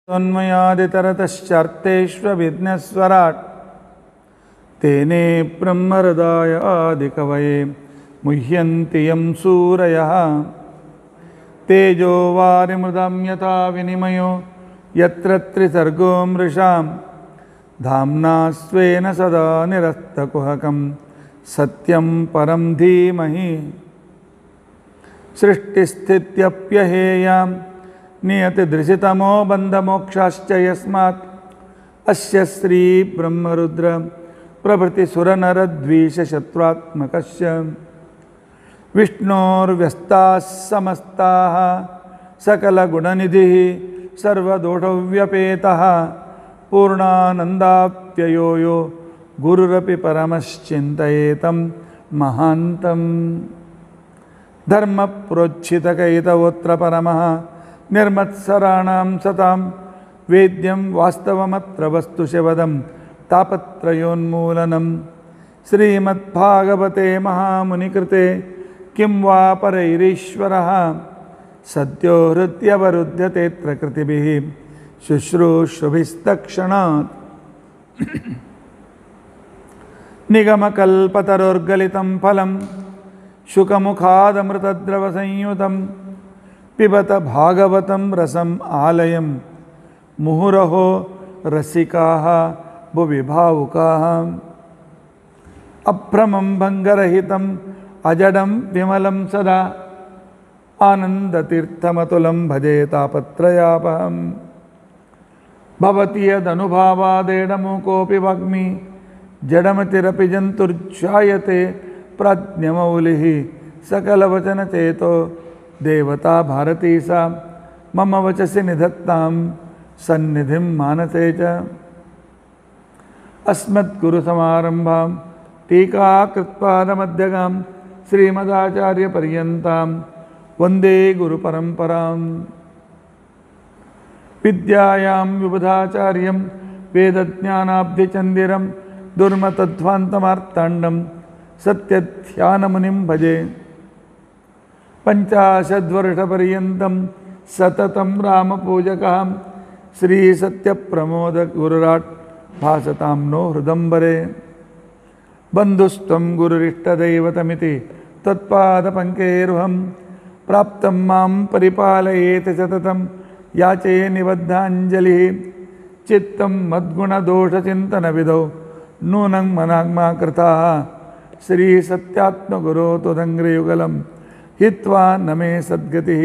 तन्मयादितरतश्चार्तेष्वभिज्ञस्वराट् तेने ब्रह्महृदाय आदिकवये मुह्यन्ति यं सूरयः तेजो वारिमृदां यथा विनिमयो यत्र त्रिसर्गो मृषां धाम्ना स्वेन सदा निरस्तकुहकं सत्यं परं धीमहि सृष्टिस्थित्यप्यहेयां नियतिदृशितमो बन्धमोक्षाश्च यस्मात् अस्य श्री ब्रह्मरुद्र प्रभृतिसुरनरद्वीषशत्रुत्मकस्य विष्णोर्व्यस्ताः समस्ताः सकलगुणनिधिः सर्वदोषव्यपेतः पूर्णानन्दाप्ययो यो गुरुरपि परमश्चिन्तयेतं महान्तम् धर्मप्रोज्झितकैतवोऽत्र परमः निर्मत्सराणां सतां वेद्यं वास्तवमत्र वस्तुशवदं तापत्रयोन्मूलनं श्रीमद्भागवते महामुनिकृते किं वा परैरीश्वरः सद्यो हृद्यवरुध्यतेऽत्र कृतिभिः शुश्रूषुभिस्तक्षणात् निगमकल्पतरोर्गलितं फलं शुकमुखादमृतद्रवसंयुतं पिबत भागवतं रसम् आलयं मुहुरहो रसिकाः भुवि भावुकाः अभ्रमं भङ्गरहितम् अजडं विमलं सदा आनन्दतीर्थमतुलं भजे तापत्रयापहं भवति यदनुभावादेडमुकोऽपि वाग्मी जडमतिरपि जन्तुर्जायते प्राज्ञमौलिः सकलवचनचेतो देवता भारती सा मम वचसि निधत्तां सन्निधिं मानसे च अस्मद्गुरुसमारम्भां टीकाकृत्पादमध्यगां श्रीमदाचार्यपर्यन्तां वन्दे गुरुपरम्परां विद्यायां विबुधाचार्यं वेदज्ञानाब्धिचन्दिरं दुर्मतध्वान्तमार्ताण्डं सत्यध्यानमुनिं भजे 50 वर्षपर्यन्तं सततं रामपूजकः श्रीसत्यप्रमोदगुरुराट् भासतां नो हृदम्बरे बन्धुस्त्वं गुरुरिष्टदैवतमिति तत्पादपङ्केरुहं प्राप्तं मां परिपालयेत् सततं याचे निबद्धाञ्जलिः चित्तं मद्गुणदोषचिन्तनविधौ नूनं मनाग्मा कृताः श्रीसत्यात्मगुरो त्वदङ्घ्रियुगलं हित्वा न मे सद्गतिः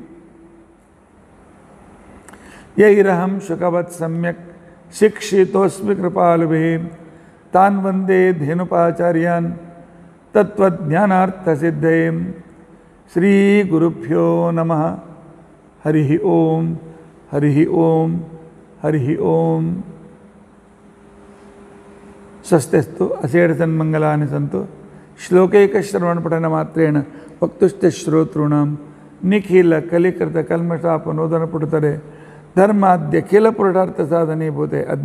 यैरहं शुकवत् सम्यक् शिक्षितोऽस्मि कृपालुभिः तान् वन्दे धेनुपाचार्यान् तत्त्वज्ञानार्थसिद्धये श्रीगुरुभ्यो नमः हरिः ओं हरिः ओं हरिः ओं स्वस्तिस्तु असेडसन्मङ्गलानि सन्तु श्लोकैकश्रवणपठनमात्रेण वक्तुश्चश्रोतॄणां निखिलकलिकृतकल्मषापनोदनपुटतरे धर्माद्यखिलपुरुषार्थसाधनीभूते अद्य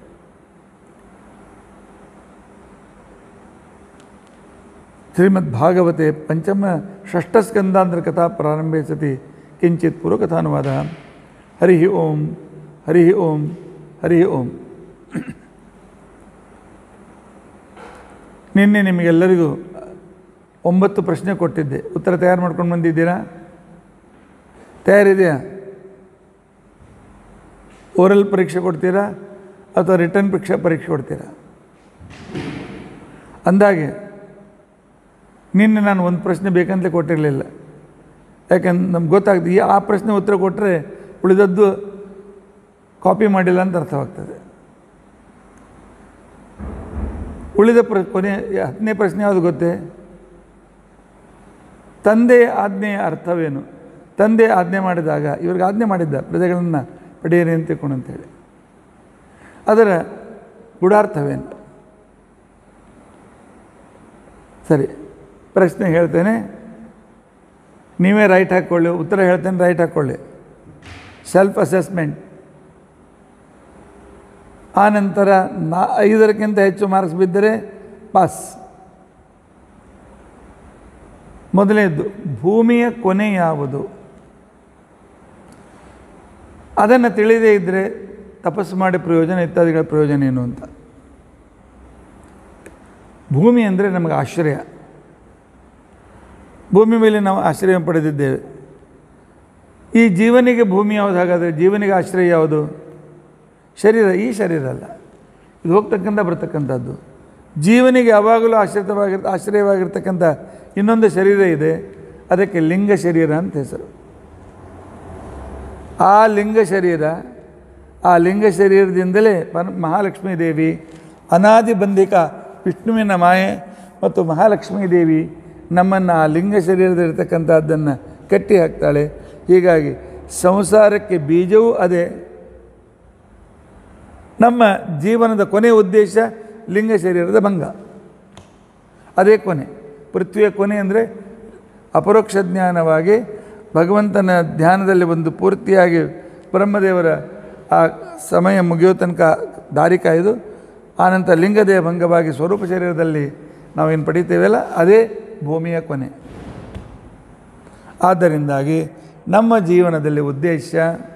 श्रीमद्भागवते पंचम षष्ठस्कन्धान्तरकथा प्रारम्भे सति किञ्चित् पूर्वकथानुवादः हरिः ओं हरिः ओं हरिः ओं ನಿನ್ನೆ ನಿಮಗೆಲ್ಲರಿಗೂ 9 ಪ್ರಶ್ನೆ ಕೊಟ್ಟಿದ್ದೆ. ಉತ್ತರ ತಯಾರು ಮಾಡ್ಕೊಂಡು ಬಂದಿದ್ದೀರಾ? ತಯಾರಿದೆಯಾ? ಓರಲ್ ಪರೀಕ್ಷೆ ಕೊಡ್ತೀರಾ ಅಥವಾ ರಿಟರ್ನ್ ಪರೀಕ್ಷೆ ಕೊಡ್ತೀರಾ? ಅಂದಾಗೆ ನಿನ್ನೆ ನಾನು ಒಂದು ಪ್ರಶ್ನೆ ಬೇಕಂತಲೇ ಕೊಟ್ಟಿರಲಿಲ್ಲ. ಯಾಕಂದ್ರೆ ನಮ್ಗೆ ಗೊತ್ತಾಗ್ತದೆ ಆ ಪ್ರಶ್ನೆ ಉತ್ತರ ಕೊಟ್ಟರೆ ಉಳಿದದ್ದು ಕಾಪಿ ಮಾಡಿಲ್ಲ ಅಂತ ಅರ್ಥವಾಗ್ತದೆ. ಉಳಿದ ಕೊನೆ 10ನೇ ಪ್ರಶ್ನೆ ಯಾವುದು ಗೊತ್ತೇ? ತಂದೆ ಆಜ್ಞೆಯ ಅರ್ಥವೇನು? ತಂದೆ ಆಜ್ಞೆ ಮಾಡಿದಾಗ ಇವ್ರಿಗೆ ಆಜ್ಞೆ ಮಾಡಿದ್ದ ಪ್ರಜೆಗಳನ್ನು ಪಡೆಯಿರಿ ಅಂತ ತಿಳ್ಕೊಂಡು ಅಂತೇಳಿ, ಅದರ ಗೂಢಾರ್ಥವೇನು? ಸರಿ, ಪ್ರಶ್ನೆ ಹೇಳ್ತೇನೆ, ನೀವೇ ರೈಟ್ ಹಾಕ್ಕೊಳ್ಳಿ. ಉತ್ತರ ಹೇಳ್ತೇನೆ, ರೈಟ್ ಹಾಕ್ಕೊಳ್ಳಿ. Self assessment. ಆ ನಂತರ 5ಕ್ಕಿಂತ ಹೆಚ್ಚು ಮಾರ್ಕ್ಸ್ ಬಿದ್ದರೆ ಪಾಸ್. ಮೊದಲನೇದು, ಭೂಮಿಯ ಕೊನೆ ಯಾವುದು? ಅದನ್ನು ತಿಳಿದೇ ಇದ್ದರೆ ತಪಸ್ಸು ಮಾಡಿ ಪ್ರಯೋಜನ, ಇತ್ಯಾದಿಗಳ ಪ್ರಯೋಜನ ಏನು ಅಂತ. ಭೂಮಿ ಅಂದರೆ ನಮಗೆ ಆಶ್ರಯ. ಭೂಮಿ ಮೇಲೆ ನಾವು ಆಶ್ರಯ ಪಡೆದಿದ್ದೇವೆ. ಈ ಜೀವನಿಗೆ ಭೂಮಿ ಯಾವುದು? ಹಾಗಾದರೆ ಜೀವನಿಗೆ ಆಶ್ರಯ ಯಾವುದು? ಶರೀರ. ಈ ಶರೀರ ಅಲ್ಲ, ಇದು ಹೋಗ್ತಕ್ಕಂಥ ಬರ್ತಕ್ಕಂಥದ್ದು. ಜೀವನಿಗೆ ಯಾವಾಗಲೂ ಆಶ್ರಯವಾಗಿರ್ತಕ್ಕಂಥ ಇನ್ನೊಂದು ಶರೀರ ಇದೆ, ಅದಕ್ಕೆ ಲಿಂಗ ಶರೀರ ಅಂತ ಹೆಸರು. ಆ ಲಿಂಗ ಶರೀರದಿಂದಲೇ ಮಹಾಲಕ್ಷ್ಮೀ ದೇವಿ ಅನಾದಿ ಬಂಧಿಕ ವಿಷ್ಣುವಿನ ಮಾಯೆ ಮತ್ತು ಮಹಾಲಕ್ಷ್ಮೀ ದೇವಿ ನಮ್ಮನ್ನು ಆ ಲಿಂಗ ಶರೀರದಲ್ಲಿರ್ತಕ್ಕಂಥದ್ದನ್ನು ಕಟ್ಟಿ ಹಾಕ್ತಾಳೆ. ಹೀಗಾಗಿ ಸಂಸಾರಕ್ಕೆ ಬೀಜವೂ ಅದೇ. ನಮ್ಮ ಜೀವನದ ಕೊನೆಯ ಉದ್ದೇಶ ಲಿಂಗ ಶರೀರದ ಭಂಗ, ಅದೇ ಕೊನೆ. ಪೃಥ್ವಿಯ ಕೊನೆ ಅಂದರೆ ಅಪರೋಕ್ಷ ಜ್ಞಾನವಾಗಿ ಭಗವಂತನ ಧ್ಯಾನದಲ್ಲಿ ಒಂದು ಪೂರ್ತಿಯಾಗಿ ಬ್ರಹ್ಮದೇವರ ಆ ಸಮಯ ಮುಗಿಯೋ ತನಕ ದಾರಿ ಕಾಯ್ದು ಆನಂತರ ಲಿಂಗದೇಹ ಭಂಗವಾಗಿ ಸ್ವರೂಪ ಶರೀರದಲ್ಲಿ ನಾವೇನು ಪಡಿತೇವಲ್ಲ ಅದೇ ಭೂಮಿಯ ಕೊನೆ. ಆದ್ದರಿಂದಾಗಿ ನಮ್ಮ ಜೀವನದಲ್ಲಿ ಉದ್ದೇಶ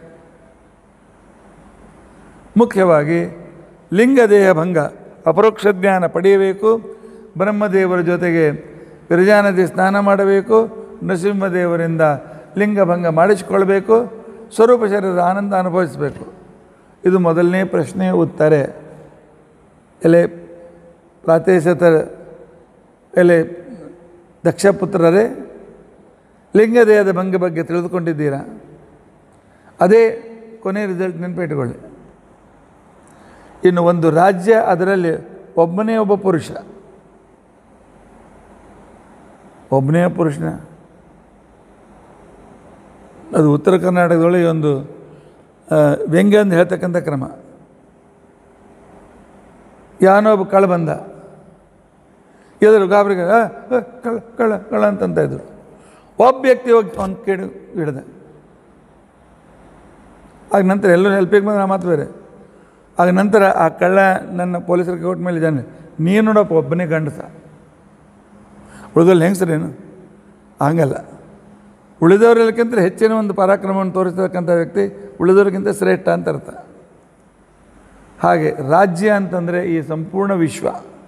ಮುಖ್ಯವಾಗಿ ಲಿಂಗದೇಹ ಭಂಗ, ಅಪರೋಕ್ಷ ಜ್ಞಾನ ಪಡೆಯಬೇಕು. ಬ್ರಹ್ಮದೇವರ ಜೊತೆಗೆ ವಿರಜಾನದಿ ಸ್ನಾನ ಮಾಡಬೇಕು. ನರಸಿಂಹದೇವರಿಂದ ಲಿಂಗಭಂಗ ಮಾಡಿಸಿಕೊಳ್ಬೇಕು. ಸ್ವರೂಪ ಶರೀರದ ಆನಂದ ಅನುಭವಿಸಬೇಕು. ಇದು ಮೊದಲನೇ ಪ್ರಶ್ನೆ ಉತ್ತರ. ಎಲೆ ಪ್ರಾತೇಶತ ಎಲೆ ದಕ್ಷಪುತ್ರರೇ, ಲಿಂಗದೇಹದ ಭಂಗ ಬಗ್ಗೆ ತಿಳಿದುಕೊಂಡಿದ್ದೀರಾ? ಅದೇ ಕೊನೆಯ ರಿಸಲ್ಟ್ ನೆನಪಿಟ್ಟುಕೊಳ್ಳಿ. ಇನ್ನು ಒಂದು ರಾಜ್ಯ, ಅದರಲ್ಲಿ ಒಬ್ಬನೇ ಒಬ್ಬ ಪುರುಷ, ಒಬ್ಬನೇ ಪುರುಷನ. ಅದು ಉತ್ತರ ಕರ್ನಾಟಕದೊಳಗೆ ಒಂದು ವ್ಯಂಗ್ಯ ಅಂತ ಹೇಳ್ತಕ್ಕಂಥ ಕ್ರಮ. ಯಾನೋ ಒಬ್ಬ ಕಳ್ಳ ಬಂದ, ಎದುರು ಗಾಬರಿಗೆ ಕಳ್ಳ ಕಳ್ಳ ಕಳ್ಳ ಅಂತಂತ ಇದ್ರು. ಒಬ್ಬ ವ್ಯಕ್ತಿ ಹೋಗಿ ಅವ್ನು ಕೇಳಿ ಹಿಡ್ದ. ಆಗ ನಂತರ ಎಲ್ಲರೂ ಹೆಲ್ಪಿಗೆ ಬಂದ್ರೆ ಆ ಮಾತು ಬೇರೆ. ಆಗ ನಂತರ ಆ ಕಳ್ಳ ನನ್ನ ಪೊಲೀಸರ ಕೊಟ್ಟ ಮೇಲೆ ಇದ್ದಾನೆ, ನೀನು ನೋಡಪ್ಪ ಒಬ್ಬನೇ ಗಂಡಸ, ಉಳಿದಲ್ಲಿ ಹೆಂಗಸರೇನು? ಹಂಗಲ್ಲ, ಉಳಿದವರೆಲ್ಲಕ್ಕಿಂತ ಹೆಚ್ಚಿನ ಒಂದು ಪರಾಕ್ರಮವನ್ನು ತೋರಿಸ್ತಕ್ಕಂಥ ವ್ಯಕ್ತಿ ಉಳಿದವ್ರಿಗಿಂತ ಶ್ರೇಷ್ಠ ಅಂತ ಅರ್ಥ. ಹಾಗೆ ರಾಜ್ಯ ಅಂತಂದರೆ ಈ ಸಂಪೂರ್ಣ ವಿಶ್ವ.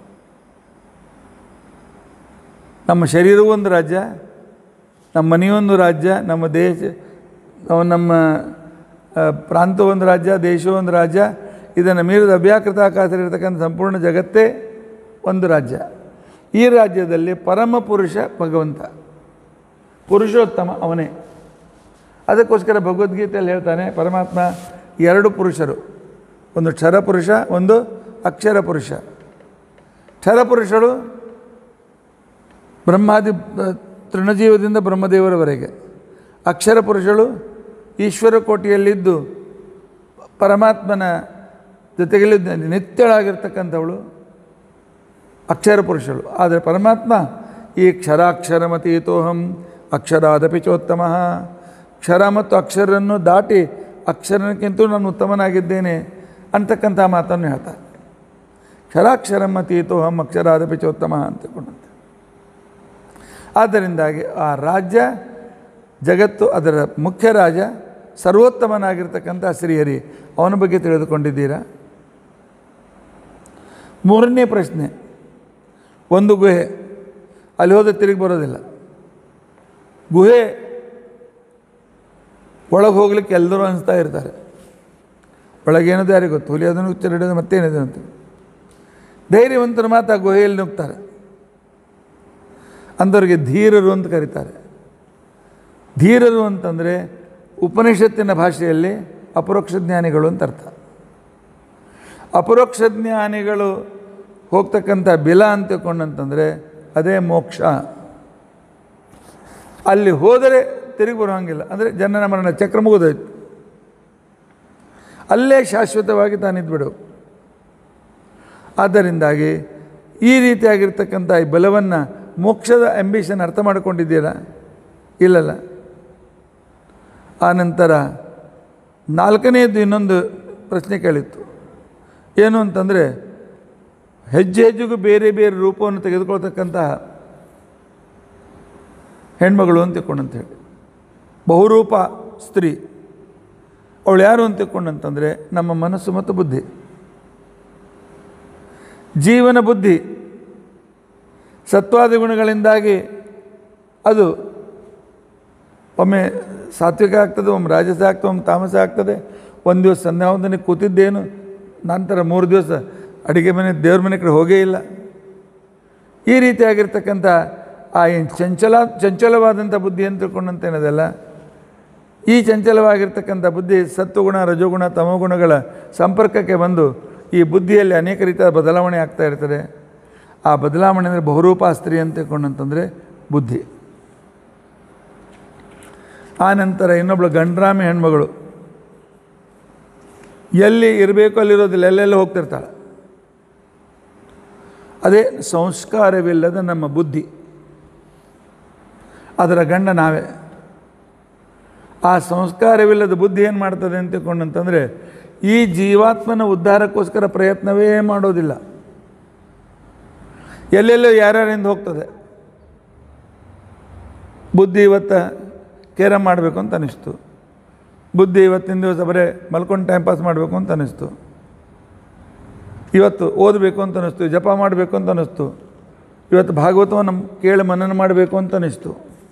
ನಮ್ಮ ಶರೀರವೂ ಒಂದು ರಾಜ್ಯ, ನಮ್ಮ ಮನೆಯೊಂದು ರಾಜ್ಯ, ನಮ್ಮ ದೇಶ, ನಮ್ಮ ಪ್ರಾಂತ ಒಂದು ರಾಜ್ಯ, ದೇಶವೂ ಒಂದು ರಾಜ್ಯ. ಇದನ್ನು ಮೀರಿದ ಅಭ್ಯಾಕೃತ ಆಕಾಶದಲ್ಲಿರ್ತಕ್ಕಂಥ ಸಂಪೂರ್ಣ ಜಗತ್ತೇ ಒಂದು ರಾಜ್ಯ. ಈ ರಾಜ್ಯದಲ್ಲಿ ಪರಮ ಪುರುಷ ಭಗವಂತ, ಪುರುಷೋತ್ತಮ ಅವನೇ. ಅದಕ್ಕೋಸ್ಕರ ಭಗವದ್ಗೀತೆಯಲ್ಲಿ ಹೇಳ್ತಾನೆ ಪರಮಾತ್ಮ ಎರಡು ಪುರುಷರು, ಒಂದು ಕ್ಷರ ಪುರುಷ, ಒಂದು ಅಕ್ಷರ ಪುರುಷ. ಕ್ಷರ ಪುರುಷರು ಬ್ರಹ್ಮಾದಿ ತೃಣಜೀವದಿಂದ ಬ್ರಹ್ಮದೇವರವರೆಗೆ, ಅಕ್ಷರ ಪುರುಷಳು ಈಶ್ವರ ಕೋಟಿಯಲ್ಲಿದ್ದು ಪರಮಾತ್ಮನ ಜೊತೆಗಲ್ಲಿ ನಿತ್ಯಳಾಗಿರ್ತಕ್ಕಂಥವಳು ಅಕ್ಷರ ಪುರುಷಳು. ಆದರೆ ಪರಮಾತ್ಮ ಈ ಕ್ಷರಾಕ್ಷರಮತೀತೋಹಂ ಅಕ್ಷರಾದಪಿ ಚೋತ್ತಮ, ಕ್ಷರ ಮತ್ತು ಅಕ್ಷರನ್ನು ದಾಟಿ ಅಕ್ಷರಕ್ಕಿಂತಲೂ ನಾನು ಉತ್ತಮನಾಗಿದ್ದೇನೆ ಅಂತಕ್ಕಂಥ ಮಾತನ್ನು ಹೇಳ್ತಾರೆ. ಕ್ಷರಾಕ್ಷರಮತೀತೋಹಂ ಅಕ್ಷರಾದಪಿ ಚೋತ್ತಮ ಅಂತಕೊಂಡಂತೆ. ಆದ್ದರಿಂದಾಗಿ ಆ ರಾಜ್ಯ ಜಗತ್ತು, ಅದರ ಮುಖ್ಯ ರಾಜ ಸರ್ವೋತ್ತಮನಾಗಿರ್ತಕ್ಕಂಥ ಶ್ರೀಹರಿ, ಅವನ ಬಗ್ಗೆ ತಿಳಿದುಕೊಂಡಿದ್ದೀರಾ? ಮೂರನೇ ಪ್ರಶ್ನೆ, ಒಂದು ಗುಹೆ, ಅಲ್ಲಿ ಹೋದ ತಿರುಗಿ ಬರೋದಿಲ್ಲ. ಗುಹೆ ಒಳಗೆ ಹೋಗ್ಲಿಕ್ಕೆ ಎಲ್ಲರೂ ಅನಿಸ್ತಾ ಇರ್ತಾರೆ, ಒಳಗೇನದು ಯಾರಿಗೆ ಗೊತ್ತು, ಹುಲಿ ಅದನ್ನು ಹುಚ್ಚಿಡಿಯೋದು ಮತ್ತೇನಿದೆ ಅಂತ. ಧೈರ್ಯವಂತರು ಮಾತ್ರ ಗುಹೆಯಲ್ಲಿ ನುಗ್ತಾರೆ, ಅಂಥವ್ರಿಗೆ ಧೀರರು ಅಂತ ಕರೀತಾರೆ. ಧೀರರು ಅಂತಂದರೆ ಉಪನಿಷತ್ತಿನ ಭಾಷೆಯಲ್ಲಿ ಅಪರೋಕ್ಷ ಜ್ಞಾನಿಗಳು ಅಂತ ಅರ್ಥ. ಅಪರೋಕ್ಷ ಜ್ಞಾನಿಗಳು ಹೋಗ್ತಕ್ಕಂಥ ಬಿಲ ಅಂತ ತಿಳ್ಕೊಂಡಂತಂದರೆ ಅದೇ ಮೋಕ್ಷ. ಅಲ್ಲಿ ಹೋದರೆ ತಿರುಗಿ ಬರೋಂಗಿಲ್ಲ, ಅಂದರೆ ಜನನ ಮರಣ ಚಕ್ರ ಮುಗಿದೋಯ್ತು, ಅಲ್ಲೇ ಶಾಶ್ವತವಾಗಿ ತಾನಿದ್ಬಿಡು. ಆದ್ದರಿಂದಾಗಿ ಈ ರೀತಿಯಾಗಿರ್ತಕ್ಕಂಥ ಈ ಬಲವನ್ನು, ಮೋಕ್ಷದ ಆಂಬಿಷನ್ ಅರ್ಥ ಮಾಡಿಕೊಂಡಿದ್ದೀರಾ? ಇಲ್ಲಲ್ಲ. ಆನಂತರ ನಾಲ್ಕನೇದು ಇನ್ನೊಂದು ಪ್ರಶ್ನೆ ಕೇಳಿತ್ತು, ಏನು ಅಂತಂದರೆ ಹೆಜ್ಜೆ ಹೆಜ್ಜೆಗೂ ಬೇರೆ ಬೇರೆ ರೂಪವನ್ನು ತೆಗೆದುಕೊಳ್ತಕ್ಕಂತಹ ಹೆಣ್ಮಗಳು ಅಂತ ತಿಳ್ಕೊಂಡಂತ ಹೇಳಿ. ಬಹುರೂಪ ಸ್ತ್ರೀ, ಅವಳು ಯಾರು ಅಂತ ತಿಳ್ಕೊಂಡಂತಂದರೆ ನಮ್ಮ ಮನಸ್ಸು ಮತ್ತು ಬುದ್ಧಿ. ಜೀವನ ಬುದ್ಧಿ ಸತ್ವಾದಿ ಗುಣಗಳಿಂದಾಗಿ ಅದು ಒಮ್ಮೆ ಸಾತ್ವಿಕ ಆಗ್ತದೆ, ಒಮ್ಮೆ ರಾಜಸ ಆಗ್ತದೆ, ಒಮ್ಮೆ ತಾಮಸ ಆಗ್ತದೆ. ಒಂದು ದಿವಸ ಸಂಧ್ಯಾವಂದನೆಗೆ ಕೂತಿದ್ದೇನು, ನಂತರ 3 ದಿವಸ ಅಡುಗೆ ಮನೆ ದೇವ್ರ ಮನೆ ಕಡೆ ಹೋಗೇ ಇಲ್ಲ. ಈ ರೀತಿಯಾಗಿರ್ತಕ್ಕಂಥ ಆ ಏನು ಚಂಚಲವಾದಂಥ ಬುದ್ಧಿ ಅಂತ ತಿಳ್ಕೊಂಡಂತೇನದಲ್ಲ, ಈ ಚಂಚಲವಾಗಿರ್ತಕ್ಕಂಥ ಬುದ್ಧಿ ಸತ್ವಗುಣ, ರಜೋಗುಣ, ತಮೋಗುಣಗಳ ಸಂಪರ್ಕಕ್ಕೆ ಬಂದು ಈ ಬುದ್ಧಿಯಲ್ಲಿ ಅನೇಕ ರೀತಿಯ ಬದಲಾವಣೆ ಆಗ್ತಾ ಇರ್ತದೆ. ಆ ಬದಲಾವಣೆ ಅಂದರೆ ಬಹುರೂಪಾಸ್ತ್ರಿ ಅಂತ ತಿಳ್ಕೊಂಡಂತಂದರೆ ಬುದ್ಧಿ. ಆ ನಂತರ ಇನ್ನೊಬ್ಬಳು ಗಂಡ್ರಾಮಿ ಹೆಣ್ಮಗಳು, ಎಲ್ಲಿ ಇರಬೇಕು ಅಲ್ಲಿರೋದಿಲ್ಲ, ಎಲ್ಲೆಲ್ಲ ಹೋಗ್ತಿರ್ತಾಳೆ. ಅದೇ ಸಂಸ್ಕಾರವಿಲ್ಲದ ನಮ್ಮ ಬುದ್ಧಿ, ಅದರ ಗಂಡ ನಾವೇ. ಆ ಸಂಸ್ಕಾರವಿಲ್ಲದ ಬುದ್ಧಿ ಏನು ಮಾಡ್ತದೆ ಅಂತ ತಿಳ್ಕೊಂಡಂತಂದರೆ ಈ ಜೀವಾತ್ಮನ ಉದ್ಧಾರಕ್ಕೋಸ್ಕರ ಪ್ರಯತ್ನವೇ ಮಾಡೋದಿಲ್ಲ. ಎಲ್ಲೆಲ್ಲೋ ಯಾರ್ಯಾರಿಂದ ಹೋಗ್ತದೆ. ಬುದ್ಧಿ ಇವತ್ತು ಕೇರಮ್ ಮಾಡಬೇಕು ಅಂತ ಅನ್ನಿಸ್ತು, ಬುದ್ಧಿ ಇವತ್ತಿನ ದಿವಸ ಬರೀ ಮಲ್ಕೊಂಡು ಟೈಮ್ ಪಾಸ್ ಮಾಡಬೇಕು ಅಂತ ಅನ್ನಿಸ್ತು, ಇವತ್ತು ಓದಬೇಕು ಅಂತ ಅನ್ನಿಸ್ತು, ಜಪ ಮಾಡಬೇಕು ಅಂತ ಅನ್ನಿಸ್ತು, ಇವತ್ತು ಭಾಗವತವನ್ನು ಕೇಳಿ ಮನನ ಮಾಡಬೇಕು ಅಂತ ಅನ್ನಿಸ್ತು.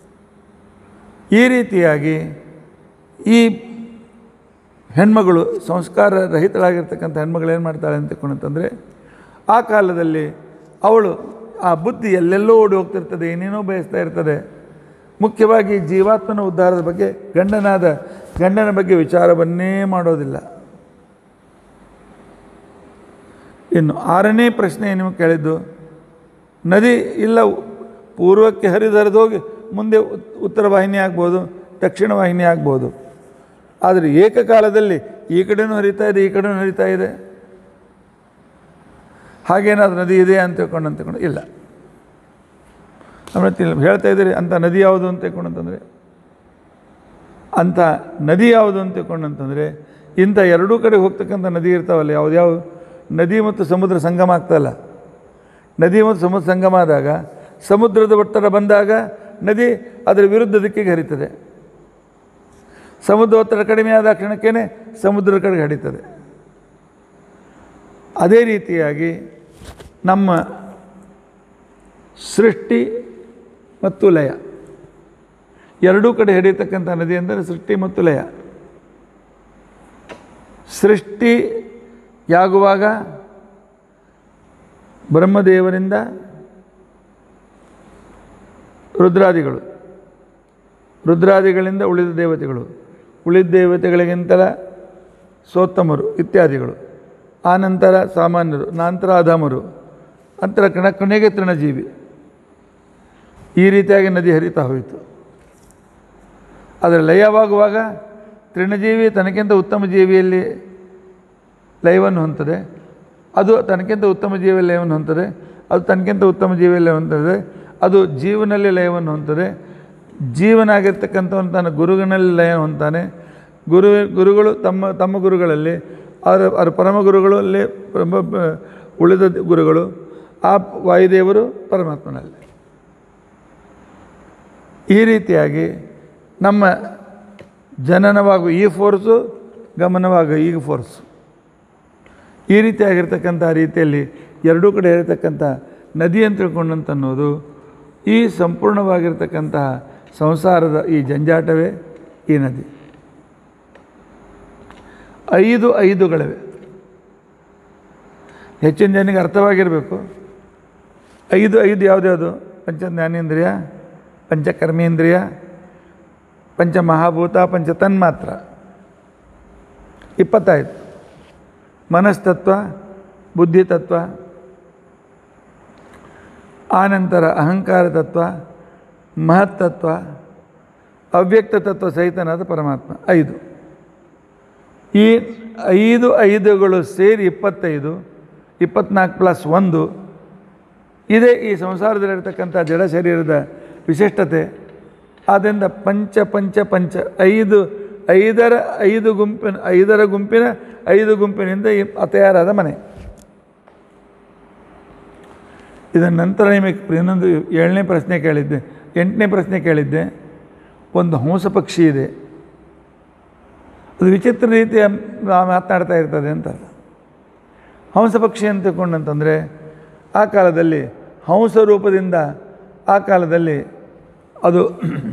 ಈ ರೀತಿಯಾಗಿ ಈ ಹೆಣ್ಮಗಳು ಸಂಸ್ಕಾರ ರಹಿತಳಾಗಿರ್ತಕ್ಕಂಥ ಹೆಣ್ಮಗಳು ಏನು ಮಾಡ್ತಾಳೆ ಅಂತ ತಿಳ್ಕೊಂಡಂತಂದರೆ ಆ ಕಾಲದಲ್ಲಿ ಅವಳು ಆ ಬುದ್ಧಿ ಎಲ್ಲೆಲ್ಲೋ ಓಡಿ ಹೋಗ್ತಿರ್ತದೆ, ಏನೇನೋ ಬಯಸ್ತಾ ಇರ್ತದೆ. ಮುಖ್ಯವಾಗಿ ಜೀವಾತ್ಮನ ಉದ್ಧಾರದ ಬಗ್ಗೆ ಗಂಡನ ಬಗ್ಗೆ ವಿಚಾರವನ್ನೇ ಮಾಡೋದಿಲ್ಲ. ಇನ್ನು 6ನೇ ಪ್ರಶ್ನೆ ನಿಮಗೆ ಕೇಳಿದ್ದು, ನದಿ ಇಲ್ಲ ಪೂರ್ವಕ್ಕೆ ಹರಿದೋಗಿ ಮುಂದೆ ಉತ್ತರ ವಾಹಿನಿ ಆಗ್ಬೋದು, ದಕ್ಷಿಣ ವಾಹಿನಿ ಆಗ್ಬೋದು. ಆದರೆ ಏಕಕಾಲದಲ್ಲಿ ಈ ಕಡೆನೂ ಹರಿತಾ ಇದೆ, ಈ ಕಡೆನೂ ಹರಿತಾ ಇದೆ. ಹಾಗೇನಾದ್ರೂ ನದಿ ಇದೆ ಅಂತ ತಿಳ್ಕೊಂಡು ಇಲ್ಲ. ಆಮೇಲೆ ಹೇಳ್ತಾ ಇದ್ದೀರಿ ಅಂಥ ನದಿ ಯಾವುದು ಅಂತ ತಿಳ್ಕೊಂಡಂತಂದರೆ, ಅಂಥ ನದಿ ಯಾವುದು ಅಂತ ತಿಳ್ಕೊಂಡಂತಂದರೆ ಇಂಥ ಎರಡೂ ಕಡೆ ಹೋಗ್ತಕ್ಕಂಥ ನದಿ ಇರ್ತಾವಲ್ಲ, ಯಾವುದ್ಯಾವ ನದಿ ಮತ್ತು ಸಮುದ್ರ ಸಂಗಮ ಆಗ್ತಲ್ಲ. ನದಿ ಮತ್ತು ಸಮುದ್ರ ಸಂಗಮ ಆದಾಗ ಸಮುದ್ರದ ಒತ್ತಡ ಬಂದಾಗ ನದಿ ಅದರ ವಿರುದ್ಧ ದಿಕ್ಕಿಗೆ ಹರಿತದೆ. ಸಮುದ್ರ ಒತ್ತಡ ಕಡಿಮೆ ಆದ ಕ್ಷಣಕ್ಕೇ ಸಮುದ್ರದ ಕಡೆಗೆ ಹರಿತದೆ. ಅದೇ ರೀತಿಯಾಗಿ ನಮ್ಮ ಸೃಷ್ಟಿ ಮತ್ತು ಲಯ ಎರಡೂ ಕಡೆ ಹರಿಯತಕ್ಕಂಥ ನದಿ ಅಂದರೆ ಸೃಷ್ಟಿ ಮತ್ತು ಲಯ. ಸೃಷ್ಟಿಯಾಗುವಾಗ ಬ್ರಹ್ಮದೇವರಿಂದ ರುದ್ರಾದಿಗಳಿಂದ ಉಳಿದ ದೇವತೆಗಳು, ಉಳಿದ ದೇವತೆಗಳಿಗಿಂತಲ ಸೋತ್ತಮರು ಇತ್ಯಾದಿಗಳು, ಆನಂತರ ಸಾಮಾನ್ಯರು, ನಂತರ ಅಧಮರು, ಅಂತರ ಕೊನೆಗೆ ತೃಣಜೀವಿ. ಈ ರೀತಿಯಾಗಿ ನದಿ ಹರಿತಾ ಹೋಯಿತು. ಅದರ ಲಯವಾಗುವಾಗ ತೃಣಜೀವಿ ತನಗಿಂತ ಉತ್ತಮ ಜೀವಿಯಲ್ಲಿ ಲಯವನ್ನು ಹೊಂದದೆ, ಅದು ತನಗಿಂತ ಉತ್ತಮ ಜೀವಿಯಲ್ಲಿ ಲಯವನ್ನು ಹೊಂದದೆ, ಅದು ತನಗಿಂತ ಉತ್ತಮ ಜೀವಿಯಲ್ಲಿ ಲಯ ಹೊಂದದೆ, ಅದು ಜೀವನಲ್ಲಿ ಲಯವನ್ನು ಹೊಂದದೆ. ಜೀವನಾಗಿರ್ತಕ್ಕಂಥವನು ತನ್ನ ಗುರುವಿನಲ್ಲಿ ಲಯ ಹೊಂತಾನೆ. ಗುರುಗಳು ತಮ್ಮ ಗುರುಗಳಲ್ಲಿ ಅವರ ಪರಮ ಗುರುಗಳಲ್ಲಿ ಉಳಿದ ಗುರುಗಳು, ಆ ವಾಯುದೇವರು ಪರಮಾತ್ಮನಲ್ಲಿ. ಈ ರೀತಿಯಾಗಿ ನಮ್ಮ ಜನನವಾಗುವ ಈ ಫೋರ್ಸು, ಗಮನವಾಗುವ ಈಗ ಫೋರ್ಸು, ಈ ರೀತಿಯಾಗಿರ್ತಕ್ಕಂಥ ರೀತಿಯಲ್ಲಿ ಎರಡೂ ಕಡೆ ಇರತಕ್ಕಂಥ ನದಿ ಅಂತ ತಿಳ್ಕೊಂಡಂತ ಅನ್ನೋದು ಈ ಸಂಪೂರ್ಣವಾಗಿರ್ತಕ್ಕಂತಹ ಸಂಸಾರದ ಈ ಜಂಜಾಟವೇ ಈ ನದಿ. 5 ಐದುಗಳಿವೆ. ಹೆಚ್ಚಿನ ಜನರಿಗೆ ಅರ್ಥವಾಗಿರಬೇಕು. 5 ಯಾವುದ್ಯಾವುದು? ಪಂಚ ಜ್ಞಾನೇಂದ್ರಿಯ, ಪಂಚಕರ್ಮೇಂದ್ರಿಯ, ಪಂಚಮಹಾಭೂತ, ಪಂಚತನ್ಮಾತ್ರ. 25 ಮನಸ್ತತ್ವ, ಬುದ್ಧಿತತ್ವ, ಆನಂತರ ಅಹಂಕಾರ ತತ್ವ, ಮಹತ್ತತ್ವ, ಅವ್ಯಕ್ತ ತತ್ವ ಸಹಿತನಾದ ಪರಮಾತ್ಮ. 5 ಈ 5 ಸೇರಿ 25, 24 + 1 ಇದೇ ಈ ಸಂಸಾರದಲ್ಲಿರ್ತಕ್ಕಂಥ ಜಡ ಶರೀರದ ವಿಶಿಷ್ಟತೆ. ಆದ್ದರಿಂದ ಪಂಚ 5 ಗುಂಪಿನ 5 ಗುಂಪಿನಿಂದ ತಯಾರಾದ ಮನೆ. ಇದರ ನಂತರ ನಿಮಗೆ ಇನ್ನೊಂದು 7ನೇ ಪ್ರಶ್ನೆ ಕೇಳಿದ್ದೆ, 8ನೇ ಪ್ರಶ್ನೆ ಕೇಳಿದ್ದೆ. ಒಂದು ಹಂಸ ಪಕ್ಷಿ ಇದೆ, ಅದು ವಿಚಿತ್ರ ರೀತಿಯ ಮಾತನಾಡ್ತಾ ಇರ್ತದೆ ಅಂತ. ಹಂಸ ಪಕ್ಷಿ ಅಂತ ತಿಳ್ಕೊಂಡಂತಂದರೆ ಆ ಕಾಲದಲ್ಲಿ ಹಂಸ ರೂಪದಿಂದ ಆ ಕಾಲದಲ್ಲಿ ಅದು